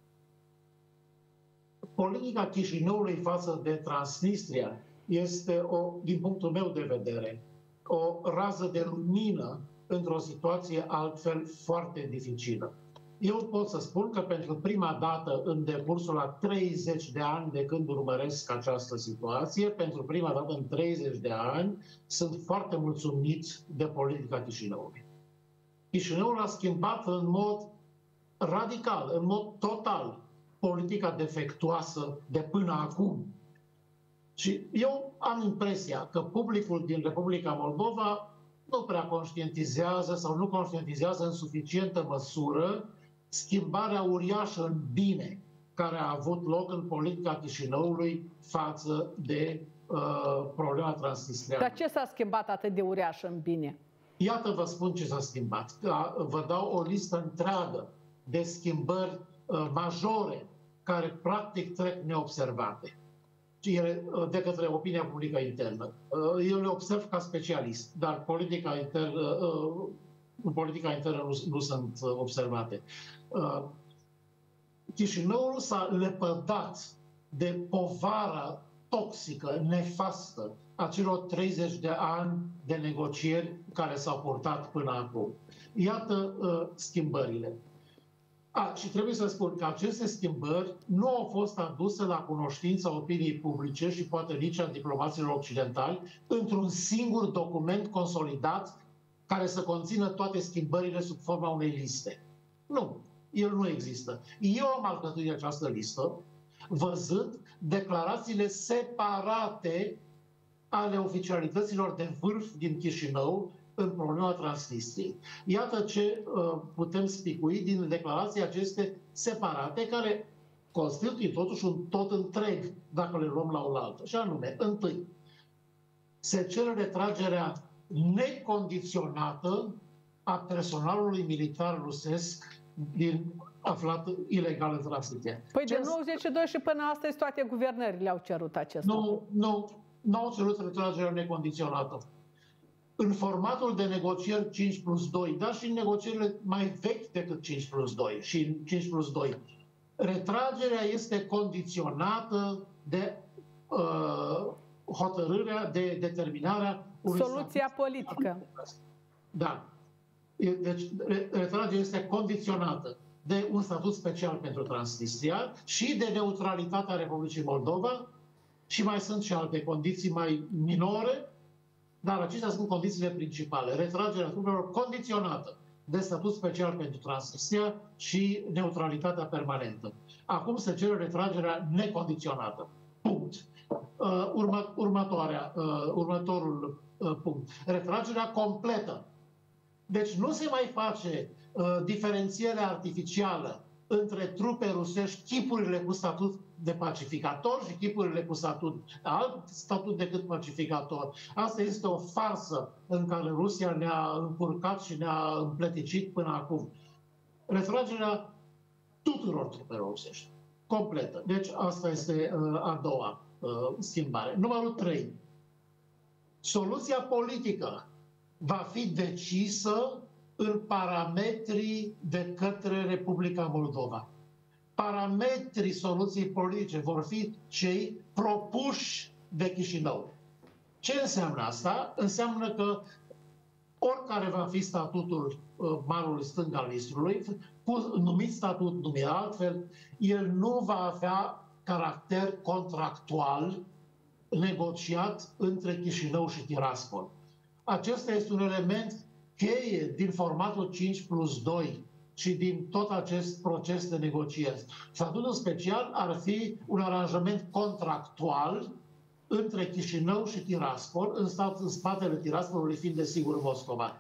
Politica Chișinăului față de Transnistria este, o, din punctul meu de vedere, o rază de lumină într-o situație altfel foarte dificilă. Eu pot să spun că pentru prima dată în decursul a treizeci de ani de când urmăresc această situație, pentru prima dată în treizeci de ani, sunt foarte mulțumit de politica Chișinăului. Chișinăul a schimbat în mod radical, în mod total, politica defectuoasă de până acum. Și eu am impresia că publicul din Republica Moldova nu prea conștientizează sau nu conștientizează în suficientă măsură schimbarea uriașă în bine care a avut loc în politica Chișinăului față de uh, problema transnistreană. Dar ce s-a schimbat atât de uriaș în bine? Iată, vă spun ce s-a schimbat. Vă dau o listă întreagă de schimbări uh, majore care practic trec neobservate de către opinia publică internă. Eu le observ ca specialist, dar politica internă, în politica internă nu, nu sunt observate. Chișinăul s-a lepădat de povara toxică, nefastă a celor treizeci de ani de negocieri care s-au purtat până acum. Iată schimbările. A, și trebuie să spun că aceste schimbări nu au fost aduse la cunoștința opiniei publice și poate nici a diplomaților occidentali într-un singur document consolidat care să conțină toate schimbările sub forma unei liste. Nu, el nu există. Eu am alcătuit această listă văzând declarațiile separate ale oficialităților de vârf din Chișinău în problema Transnistriei. Iată ce uh, putem spicui din declarații aceste separate, care constituie totuși un tot întreg, dacă le luăm la oaltă. Și anume, întâi, se cere retragerea necondiționată a personalului militar rusesc din, aflat ilegal în Transnistria. Păi de nouăzeci și doi și până astăzi toate guvernările au cerut acest lucru. Nu, nu, nu au cerut retragerea necondiționată. În formatul de negocieri cinci plus doi, dar și în negocierile mai vechi decât cinci plus doi și în cinci plus doi, retragerea este condiționată de uh, hotărârea, de determinarea unui soluția politică. Da. Deci retragerea este condiționată de un statut special pentru Transnistria și de neutralitatea Republicii Moldova și mai sunt și alte condiții mai minore, dar acestea sunt condițiile principale. Retragerea trupelor condiționată de statut special pentru Transnistria și neutralitatea permanentă. Acum se cere retragerea necondiționată. Punct. Uh, urmă, următoarea, uh, următorul uh, punct. Retragerea completă. Deci nu se mai face uh, diferențiere artificială între trupe rusești, chipurile cu statut de pacificator și chipurile cu statut alt statut decât pacificator. Asta este o farsă în care Rusia ne-a încurcat și ne-a împleticit până acum. Retragerea tuturor trupelor rusești, completă. Deci asta este uh, a doua uh, schimbare. Numărul trei. Soluția politică va fi decisă în parametrii de către Republica Moldova. Parametrii soluției politice vor fi cei propuși de Chișinău. Ce înseamnă asta? Înseamnă că oricare va fi statutul uh, marului stâng al Nistrului, numit statut, numit altfel, el nu va avea caracter contractual negociat între Chișinău și Tiraspol. Acesta este un element cheie din formatul cinci plus doi și din tot acest proces de negocieri. Statutul special ar fi un aranjament contractual între Chișinău și Tiraspol, în, stat, în spatele Tiraspolului fiind desigur Moscova.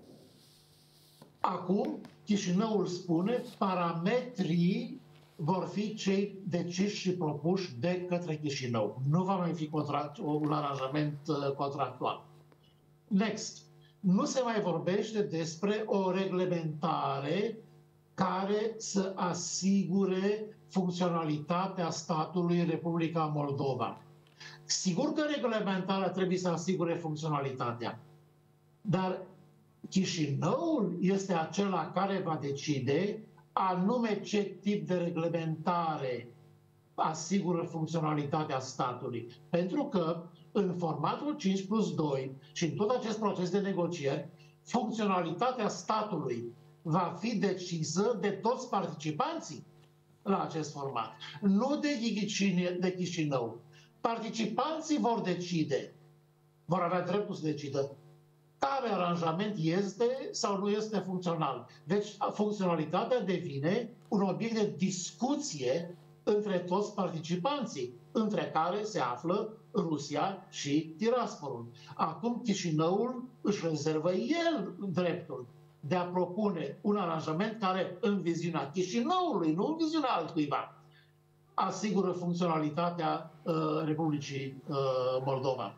Acum, Chișinăul spune, parametrii vor fi cei deciși și propuși de către Chișinău. Nu va mai fi contract, un aranjament uh, contractual. Next. Nu se mai vorbește despre o reglementare care să asigure funcționalitatea statului Republica Moldova. Sigur că reglementarea trebuie să asigure funcționalitatea, dar Chișinăul este acela care va decide anume ce tip de reglementare asigură funcționalitatea statului. Pentru că în formatul cinci plus doi și în tot acest proces de negocieri, funcționalitatea statului va fi decisă de toți participanții la acest format. Nu de, de Chișinău. Participanții vor decide, vor avea dreptul să decidă care aranjament este sau nu este funcțional. Deci funcționalitatea devine un obiect de discuție între toți participanții, între care se află Rusia și Tiraspolul. Acum Chișinăul își rezervă el dreptul de a propune un aranjament care, în viziunea Chișinăului, nu în viziunea altcuiva, asigură funcționalitatea uh, Republicii uh, Moldova.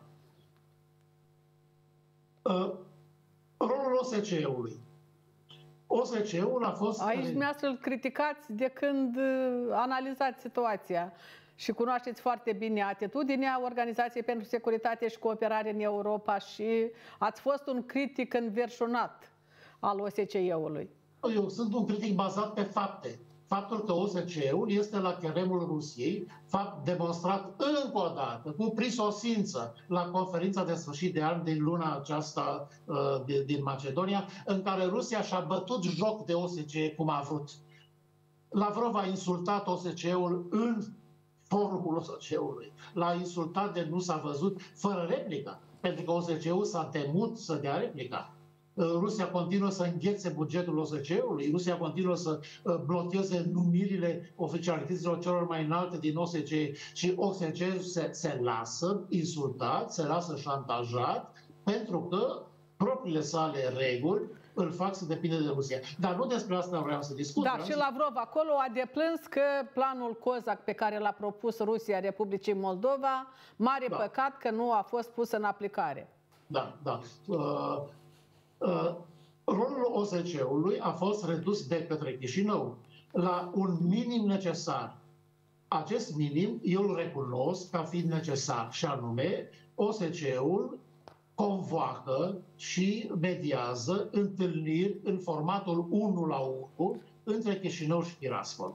Uh, rolul O S C E-ului. O S C E-ul a fost... Aici dumneavoastră îl criticați de când uh, analizați situația și cunoașteți foarte bine atitudinea Organizației pentru Securitate și Cooperare în Europa și ați fost un critic înverșunat al O S C E-ului. Eu sunt un critic bazat pe fapte. Faptul că O S C E-ul este la cheremul Rusiei, fapt demonstrat încă o dată, cu prisosință, la conferința de sfârșit de an din luna aceasta uh, din Macedonia, în care Rusia și-a bătut joc de O S C E cum a vrut. Lavrov a insultat O S C E-ul în forumul O S C E-ului. L-a insultat de nu s-a văzut, fără replică, pentru că O S C E-ul s-a temut să dea replica. Rusia continuă să înghețe bugetul O S C E-ului, Rusia continuă să blocheze numirile oficialităților celor mai înalte din O S C E și O S C E se, se lasă insultat, se lasă șantajat, pentru că propriile sale reguli îl fac să depinde de Rusia. Dar nu despre asta vreau să discut. Da, și Lavrov acolo a deplâns că planul COSAC pe care l-a propus Rusia Republicii Moldova, mare da. păcat că nu a fost pus în aplicare. Da, da. Uh, Uh, rolul O S C E-ului a fost redus de către Chișinău la un minim necesar. Acest minim eu îl recunosc ca fiind necesar și anume O S C E-ul convoacă și mediază întâlniri în formatul unu la unu între Chișinău și Tiraspol,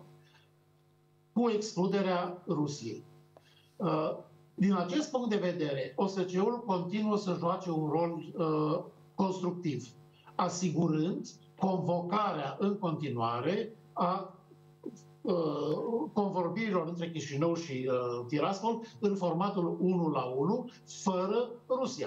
cu excluderea Rusiei. Uh, din acest punct de vedere, O S C E-ul continuă să joace un rol uh, constructiv, asigurând convocarea în continuare a uh, convorbirilor între Chișinău și uh, Tiraspol în formatul unu la unu, fără Rusia.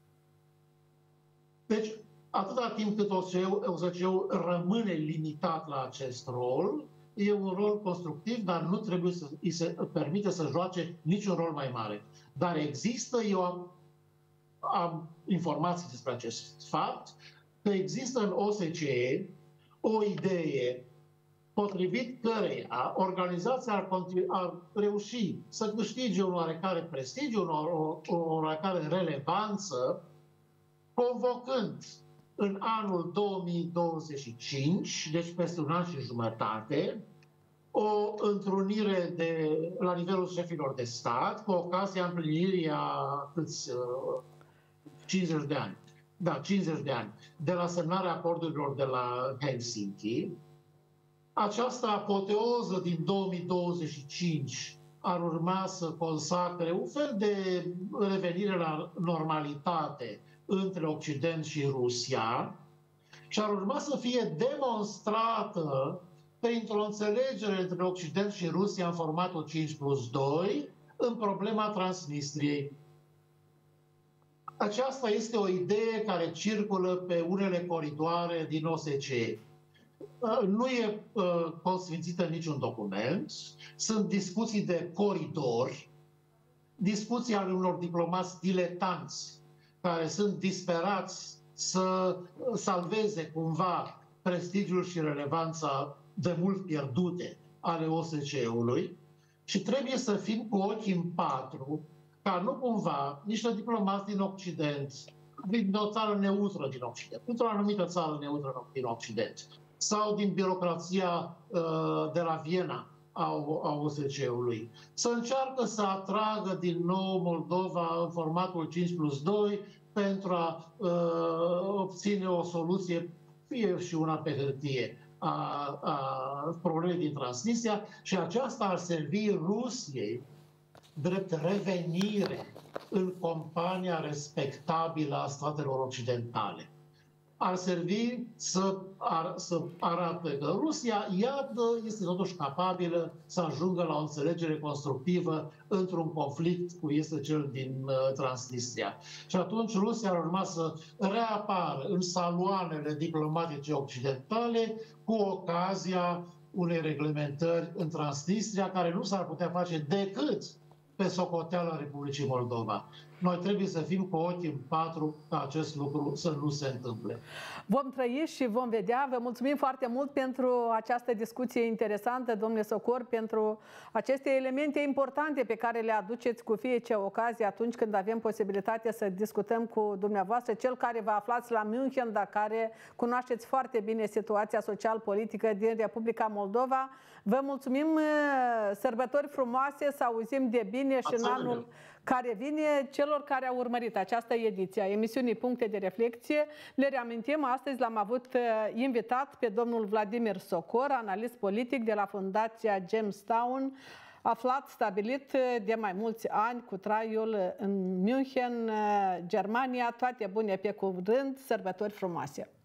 Deci, atâta timp cât O S C E-ul rămâne limitat la acest rol, e un rol constructiv, dar nu trebuie să îi se permite să joace niciun rol mai mare. Dar există, eu am am informații despre acest fapt, că există în O S C E o idee potrivit căreia organizația ar, ar reuși să câștige un oarecare prestigiu, o, o oarecare relevanță, convocând în anul două mii douăzeci și cinci, deci peste un an și jumătate, o întrunire de, la nivelul șefilor de stat, cu ocazia împlinirii a câți, cincizeci de ani. Da, cincizeci de ani. De la semnarea acordurilor de la Helsinki. Această apoteoză din două mii douăzeci și cinci ar urma să consacre un fel de revenire la normalitate între Occident și Rusia și ar urma să fie demonstrată printr-o înțelegere între Occident și Rusia în formatul cinci plus doi în problema Transnistriei. Aceasta este o idee care circulă pe unele coridoare din O S C E. Nu e uh, consfințită în niciun document, sunt discuții de coridor, discuții ale unor diplomați diletanți care sunt disperați să salveze cumva prestigiul și relevanța de mult pierdute ale O S C E-ului și trebuie să fim cu ochii în patru ca nu cumva niște diplomați din Occident, din o țară neutră din Occident, într-o anumită țară neutră din Occident, sau din birocrația uh, de la Viena a, a O S C E-ului, să încearcă să atragă din nou Moldova în formatul cinci plus doi pentru a uh, obține o soluție, fie și una pe hârtie, a, a problemei din Transnistria, și aceasta ar servi Rusiei drept revenire în compania respectabilă a statelor occidentale. Ar servi să, ar, să arate că Rusia, iată, este totuși capabilă să ajungă la o înțelegere constructivă într-un conflict cum este cel din uh, Transnistria. Și atunci Rusia ar urma să reapară în saloanele diplomatice occidentale cu ocazia unei reglementări în Transnistria, care nu s-ar putea face decât pe socoteala Republicii Moldova. Noi trebuie să fim cu ochii în patru ca acest lucru să nu se întâmple. Vom trăi și vom vedea. Vă mulțumim foarte mult pentru această discuție interesantă, domnule Socor, pentru aceste elemente importante pe care le aduceți cu fiecare ocazie atunci când avem posibilitatea să discutăm cu dumneavoastră, cel care vă aflați la München, dar care cunoașteți foarte bine situația social-politică din Republica Moldova. Vă mulțumim, sărbători frumoase, să auzim de bine și în anul care vine. Celor care au urmărit această ediție a emisiunii Puncte de Reflecție, le reamintim, astăzi l-am avut invitat pe domnul Vladimir Socor, analist politic de la Fundația Gemstone, aflat, stabilit de mai mulți ani cu traiul în München, Germania. Toate bune pe curând, sărbători frumoase!